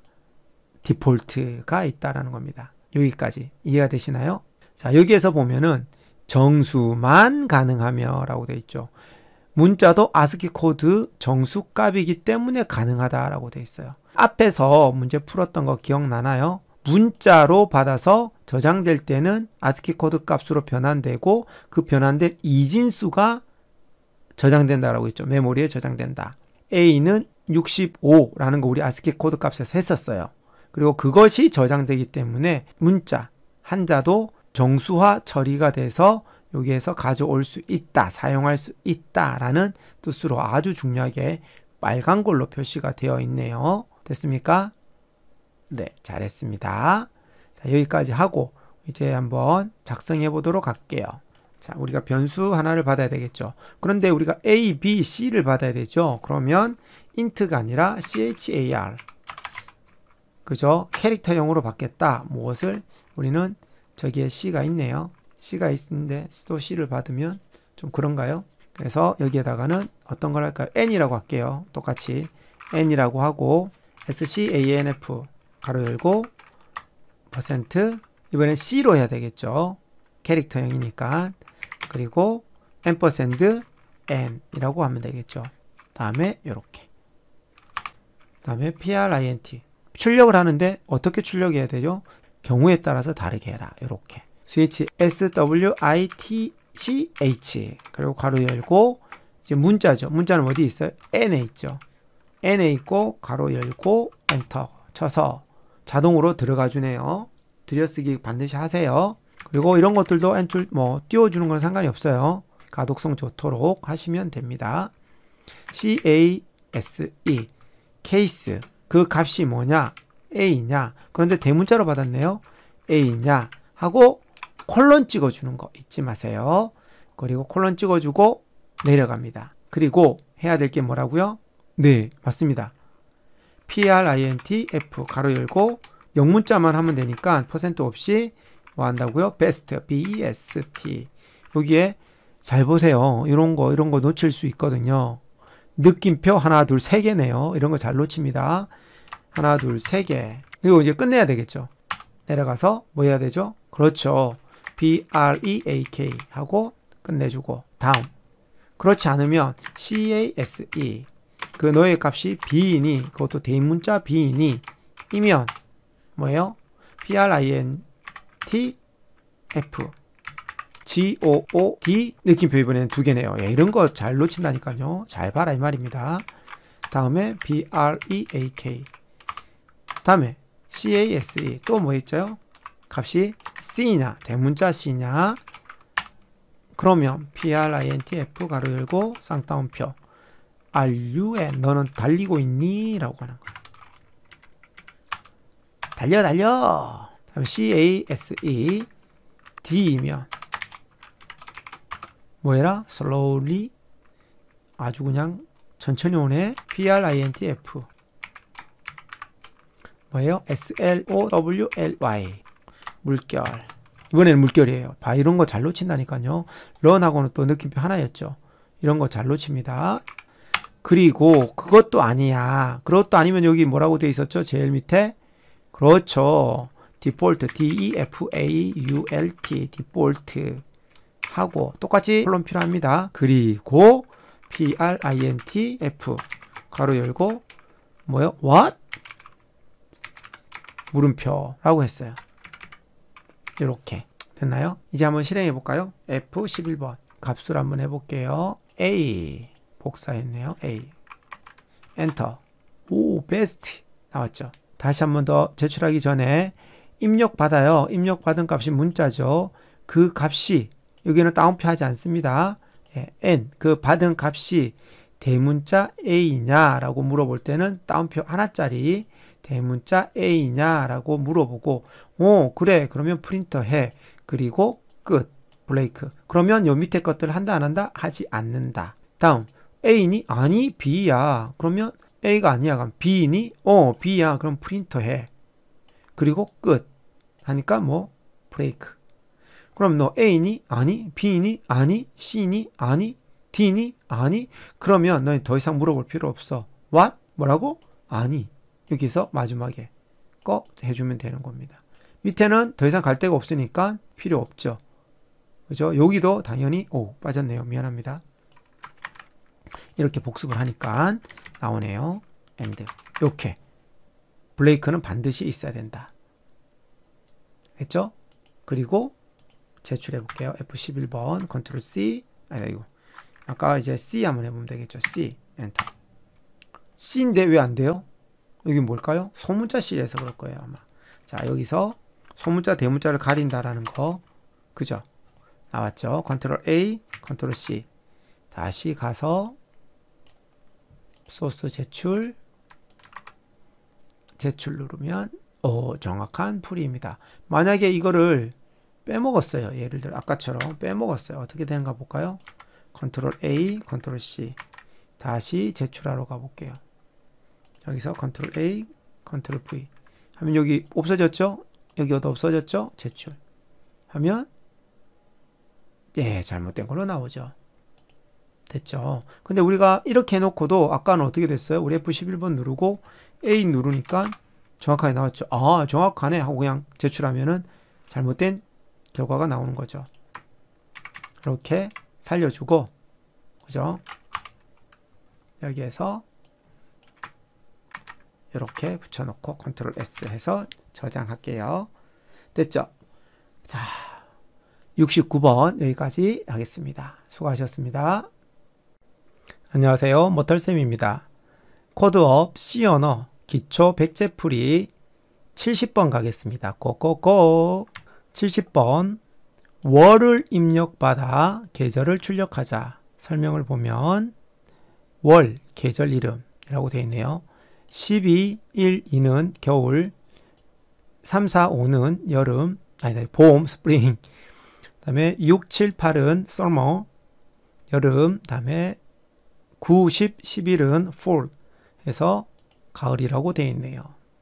A: 디폴트가 있다라는 겁니다. 여기까지 이해가 되시나요? 자, 여기에서 보면은 정수만 가능하며 라고 되어 있죠. 문자도 아스키 코드 정수값이기 때문에 가능하다라고 되어 있어요. 앞에서 문제 풀었던 거 기억나나요? 문자로 받아서 저장될 때는 아스키 코드 값으로 변환되고 그 변환된 이진수가 저장된다라고 했죠. 메모리에 저장된다. A는 육십오라는 거 우리 아스키 코드 값에서 했었어요. 그리고 그것이 저장되기 때문에 문자, 한자도 정수화 처리가 돼서 여기에서 가져올 수 있다, 사용할 수 있다라는 뜻으로 아주 중요하게 빨간 걸로 표시가 되어 있네요. 됐습니까? 네, 잘했습니다. 자, 여기까지 하고 이제 한번 작성해 보도록 할게요. 자, 우리가 변수 하나를 받아야 되겠죠. 그런데 우리가 A, B, C를 받아야 되죠. 그러면 int가 아니라 char. 그죠? 캐릭터형으로 받겠다. 무엇을? 우리는 저기에 C가 있네요. C가 있는데 또 C를 받으면 좀 그런가요? 그래서 여기에다가는 어떤 걸 할까요? N이라고 할게요. 똑같이 N이라고 하고 scanf 가로 열고 퍼센트 이번엔 C로 해야 되겠죠. 캐릭터형이니까. 그리고 앰퍼샌드 N이라고 하면 되겠죠. 다음에 이렇게. 다음에 print 출력을 하는데 어떻게 출력해야 되죠? 경우에 따라서 다르게 해라. 이렇게 스위치 switch 그리고 가로 열고 이제 문자죠. 문자는 어디 있어요? N에 있죠. N에 있고 가로 열고 엔터 쳐서 자동으로 들어가 주네요. 들여쓰기 반드시 하세요. 그리고 이런 것들도 엔줄 뭐 띄워주는 건 상관이 없어요. 가독성 좋도록 하시면 됩니다. case 케이스 그 값이 뭐냐? A냐? 그런데 대문자로 받았네요. A냐? 하고 콜론 찍어주는 거 잊지 마세요. 그리고 콜론 찍어주고 내려갑니다. 그리고 해야 될 게 뭐라고요? 네, 맞습니다. printf 가로 열고 영문자만 하면 되니까 퍼센트 없이 뭐 한다고요? best, best. 여기에 잘 보세요. 이런 거, 이런 거 놓칠 수 있거든요. 느낌표 하나, 둘, 세 개네요. 이런 거 잘 놓칩니다. 하나, 둘, 세 개. 그리고 이제 끝내야 되겠죠. 내려가서 뭐 해야 되죠? 그렇죠. break 하고 끝내주고 다음. 그렇지 않으면 case 그 너의 값이 B이니 그것도 대문자 B이니 이면 뭐예요? printf good 느낌표 이번에는 두 개네요. 예, 이런 거 잘 놓친다니까요. 잘 봐라 이 말입니다. 다음에 break 다음에 case 또 뭐 있죠? 값이 C냐 대문자 C냐 그러면 printf 가로 열고 쌍따옴표 are you at 너는 달리고 있니? 라고 하는 거야. 달려 달려. 다음에 case D이면 뭐해라? slowly 아주 그냥 천천히 오네. printf 뭐예요? slowly 물결. 이번에는 물결이에요. 봐, 이런 거 잘 놓친다니까요. 런하고는 또 느낌표 하나였죠. 이런 거 잘 놓칩니다. 그리고 그것도 아니야. 그것도 아니면 여기 뭐라고 돼 있었죠? 제일 밑에. 그렇죠. 디폴트 default 디폴트 하고 똑같이 콜론 필요합니다. 그리고 printf 가로 열고 뭐요? what? 물음표라고 했어요. 이렇게 됐나요? 이제 한번 실행해 볼까요? 에프 십일 번 값을 한번 해볼게요. A 복사했네요. A 엔터. 오 베스트 나왔죠. 다시 한번 더 제출하기 전에 입력 받아요. 입력 받은 값이 문자죠. 그 값이 여기는 다운표 하지 않습니다. 예, n 그 받은 값이 대문자 A냐 라고 물어볼 때는 다운표 하나짜리 대문자 A냐 라고 물어보고 오 그래 그러면 프린터 해. 그리고 끝. 브레이크. 그러면 요 밑에 것들 한다 안 한다? 하지 않는다. 다음 A니? 아니 B야. 그러면 A가 아니야. 그럼 B니? 어 B야. 그럼 프린터 해. 그리고 끝. 하니까 뭐 브레이크. 그럼 너 A니? 아니. B니? 아니. C니? 아니. D니? 아니. 그러면 너희 더 이상 물어볼 필요 없어. What? 뭐라고? 아니. 여기서 마지막에 거 해주면 되는 겁니다. 밑에는 더 이상 갈 데가 없으니까 필요 없죠. 그죠? 여기도 당연히 오 빠졌네요. 미안합니다. 이렇게 복습을 하니까 나오네요. 엔드. 이렇게 브레이크는 반드시 있어야 된다. 됐죠? 그리고 제출해 볼게요. 에프 십일 번 컨트롤 C. 아니 이거 아까 이제 C 한번 해보면 되겠죠. C 엔터. C인데 왜 안 돼요? 여기 뭘까요? 소문자 C에서 그럴 거예요 아마. 자 여기서 소문자 대문자를 가린다라는 거 그죠? 나왔죠? 컨트롤 A 컨트롤 C. 다시 가서 소스 제출 제출 누르면 오 정확한 풀이입니다. 만약에 이거를 빼먹었어요. 예를 들어 아까처럼 빼먹었어요. 어떻게 되는가 볼까요? 컨트롤 A 컨트롤 C. 다시 제출하러 가볼게요. 여기서 컨트롤 A 컨트롤 V 하면 여기 없어졌죠? 여기 어디 없어졌죠? 제출 하면 예 잘못된 걸로 나오죠. 됐죠? 근데 우리가 이렇게 해놓고도 아까는 어떻게 됐어요? 우리 에프 십일 번 누르고 A 누르니까 정확하게 나왔죠. 아 정확하네 하고 그냥 제출하면은 잘못된 결과가 나오는 거죠. 이렇게 살려주고 그죠? 여기에서 이렇게 붙여놓고 컨트롤 S 해서 저장할게요. 됐죠? 자 육십구 번 여기까지 하겠습니다. 수고하셨습니다. 안녕하세요. 모털쌤입니다. 코드업 C 언어 기초 백제풀이 칠십 번 가겠습니다. 고고고. 칠십 번 월을 입력받아 계절을 출력하자. 설명을 보면 월 계절 이름이라고 되어 있네요. 십이, 일, 이는 겨울, 삼, 사, 오는 여름, 아니 봄, 스프링. 다음에 육, 칠, 팔은 summer, 여름. 다음에 구, 십, 십일은 fall 해서 가을이라고 되어 있네요.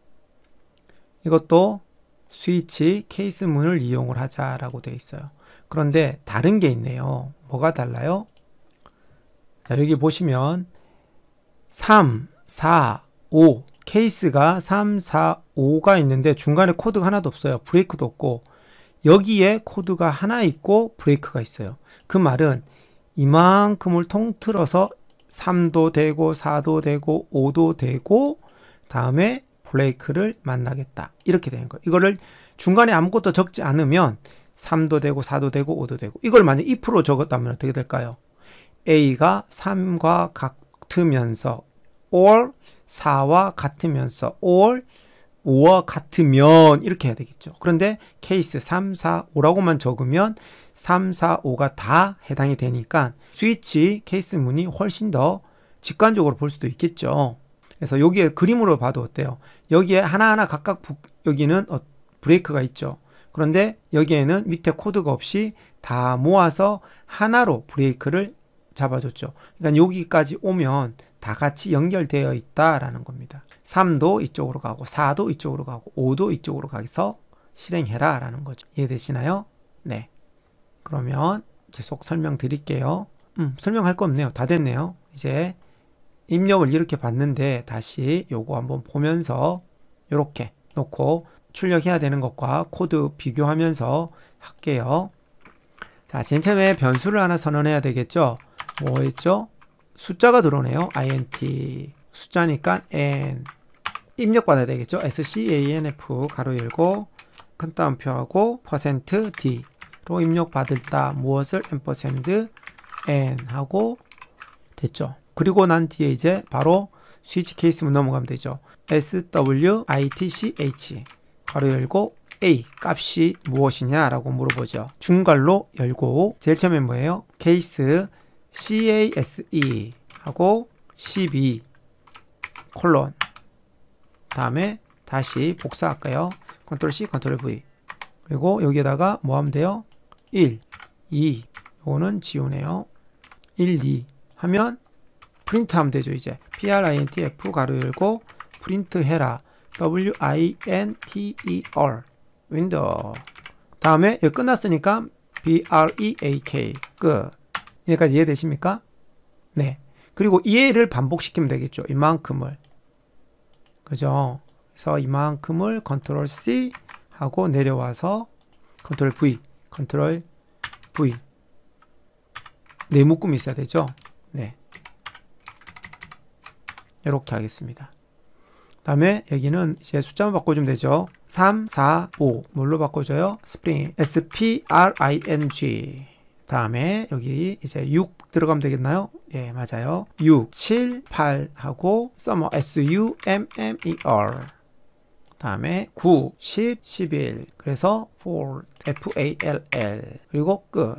A: 이것도 스위치 케이스문을 이용을 하자라고 되어 있어요. 그런데 다른 게 있네요. 뭐가 달라요? 자, 여기 보시면 삼, 사, 오 케이스가 삼, 사, 오가 있는데 중간에 코드가 하나도 없어요. 브레이크도 없고 여기에 코드가 하나 있고 브레이크가 있어요. 그 말은 이만큼을 통틀어서 삼도 되고 사도 되고 오도 되고 다음에 브레이크를 만나겠다. 이렇게 되는 거예요. 이거를 중간에 아무것도 적지 않으면 삼도 되고 사도 되고 오도 되고 이걸 만약 if로 적었다면 어떻게 될까요? A가 삼과 같으면서 or 사와 같으면서 or 오와 같으면 이렇게 해야 되겠죠. 그런데 케이스 삼, 사, 오라고만 적으면 삼, 사, 오가 다 해당이 되니까 스위치 케이스문이 훨씬 더 직관적으로 볼 수도 있겠죠. 그래서 여기에 그림으로 봐도 어때요? 여기에 하나하나 각각 부, 여기는 어, 브레이크가 있죠. 그런데 여기에는 밑에 코드가 없이 다 모아서 하나로 브레이크를 잡아줬죠. 그러니까 여기까지 오면 다 같이 연결되어 있다라는 겁니다. 삼도 이쪽으로 가고 사도 이쪽으로 가고 오도 이쪽으로 가서 실행해라 라는 거죠. 이해되시나요? 네. 그러면 계속 설명드릴게요. 음, 설명할 거 없네요. 다 됐네요. 이제 입력을 이렇게 봤는데 다시 요거 한번 보면서 이렇게 놓고 출력해야 되는 것과 코드 비교하면서 할게요. 자, 제일 처음에 변수를 하나 선언해야 되겠죠. 뭐 했죠? 숫자가 들어오네요. int 숫자니까 n 입력받아야 되겠죠. scanf 가로 열고 큰 따옴표하고 %d로 입력받을다 무엇을 앰퍼샌드 n 하고 됐죠. 그리고 난 뒤에 이제 바로 스위치 케이스만 넘어가면 되죠. switch 가로 열고 a 값이 무엇이냐 라고 물어보죠. 중괄로 열고 제일 처음에 뭐예요? 케이스 case 하고 십이 콜론 다음에 다시 복사할까요? 컨트롤 C 컨트롤 V 그리고 여기에다가 뭐 하면 돼요? 일, 이 요거는 지우네요. 일, 이 하면 프린트 하면 되죠. 이제 printf 가로 열고 프린트 해라 winter 윈도우 다음에 여기 끝났으니까 break 끝. 여기까지 이해되십니까? 네. 그리고 이해를 반복시키면 되겠죠. 이만큼을 그죠? 그래서 이만큼을 컨트롤 C 하고 내려와서 컨트롤 V 컨트롤 V 네 묶음이 있어야 되죠. 네. 이렇게 하겠습니다. 다음에 여기는 이제 숫자만 바꿔주면 되죠. 삼, 사, 오 뭘로 바꿔줘요? 스프링 spring 다음에 여기 이제 육 들어가면 되겠나요? 예, 맞아요. 육, 칠, 팔 하고 summer summer 다음에 구, 십, 십일 그래서 fall fall 그리고 끝.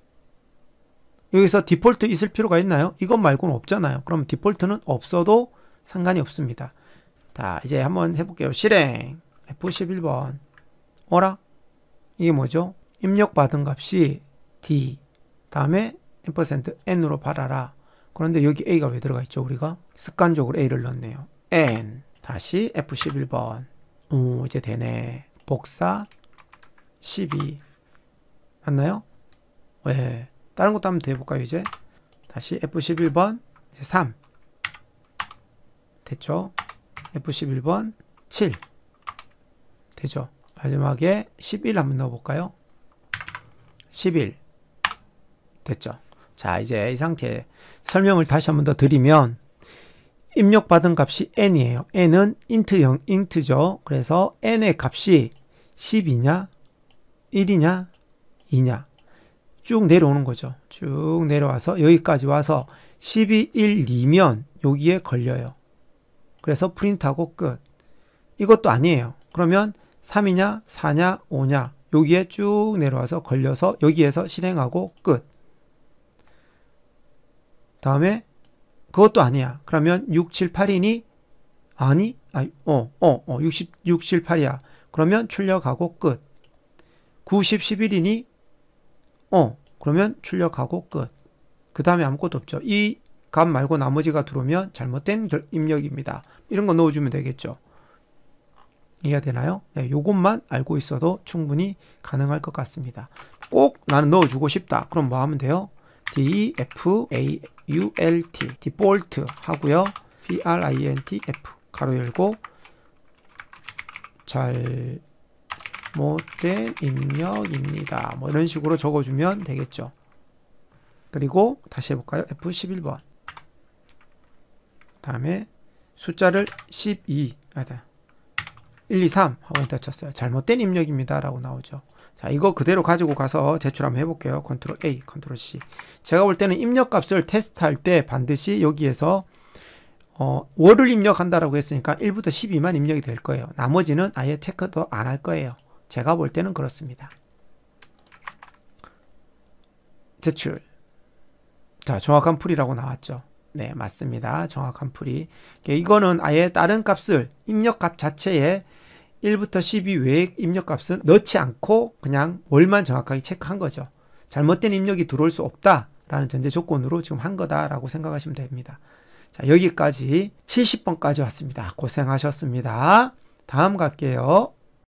A: 여기서 디폴트 있을 필요가 있나요? 이것 말고는 없잖아요. 그럼 디폴트는 없어도 상관이 없습니다. 자, 이제 한번 해볼게요. 실행 에프 십일 번 어라? 이게 뭐죠? 입력받은 값이 D 다음에 앰퍼센드 N으로 받아라. 그런데 여기 A가 왜 들어가 있죠? 우리가 습관적으로 A를 넣었네요. N 다시 에프 십일 번 오 이제 되네. 복사 십이 맞나요? 왜? 다른 것도 한번 더 해볼까요? 이제 다시 에프 십일 번 이제 삼 됐죠? 에프 십일 번 칠 되죠? 마지막에 십일 한번 넣어볼까요? 십일 됐죠? 자, 이제 이 상태에 설명을 다시 한번 더 드리면 입력받은 값이 n이에요. n은 int형, int죠. 그래서 n의 값이 십이냐, 일이냐, 이냐 쭉 내려오는 거죠. 쭉 내려와서 여기까지 와서 십이, 일, 이면 여기에 걸려요. 그래서 프린트하고 끝. 이것도 아니에요. 그러면 삼이냐, 사냐, 오냐 여기에 쭉 내려와서 걸려서 여기에서 실행하고 끝. 다음에 그것도 아니야. 그러면 육, 칠, 팔이니? 아니? 아니, 어, 어, 어, 육십, 육, 칠, 팔이야. 그러면 출력하고 끝. 구, 십, 십일이니? 어, 그러면 출력하고 끝. 그 다음에 아무것도 없죠. 이 값 말고 나머지가 들어오면 잘못된 결, 입력입니다. 이런 거 넣어주면 되겠죠. 이해가 되나요? 네, 요것만 알고 있어도 충분히 가능할 것 같습니다. 꼭 나는 넣어주고 싶다. 그럼 뭐 하면 돼요? default default 하고요. printf 가로 열고 잘못된 입력입니다. 뭐 이런 식으로 적어주면 되겠죠. 그리고 다시 해볼까요? 에프 십일 번 다음에 숫자를 십이 아니다 일, 이, 삼 하고 엔터 쳤어요. 잘못된 입력입니다 라고 나오죠. 자, 이거 그대로 가지고 가서 제출 한번 해볼게요. 컨트롤 A, 컨트롤 C. 제가 볼 때는 입력값을 테스트할 때 반드시 여기에서 어, 월을 입력한다라고 했으니까 일부터 십이만 입력이 될 거예요. 나머지는 아예 체크도 안 할 거예요. 제가 볼 때는 그렇습니다. 제출. 자, 정확한 풀이라고 나왔죠. 네, 맞습니다. 정확한 풀이. 이거는 아예 다른 값을 입력값 자체에 일부터 십이 외의 입력값은 넣지 않고 그냥 월만 정확하게 체크한 거죠. 잘못된 입력이 들어올 수 없다 라는 전제 조건으로 지금 한 거다라고 생각하시면 됩니다. 자, 여기까지 칠십 번까지 왔습니다. 고생하셨습니다. 다음 갈게요.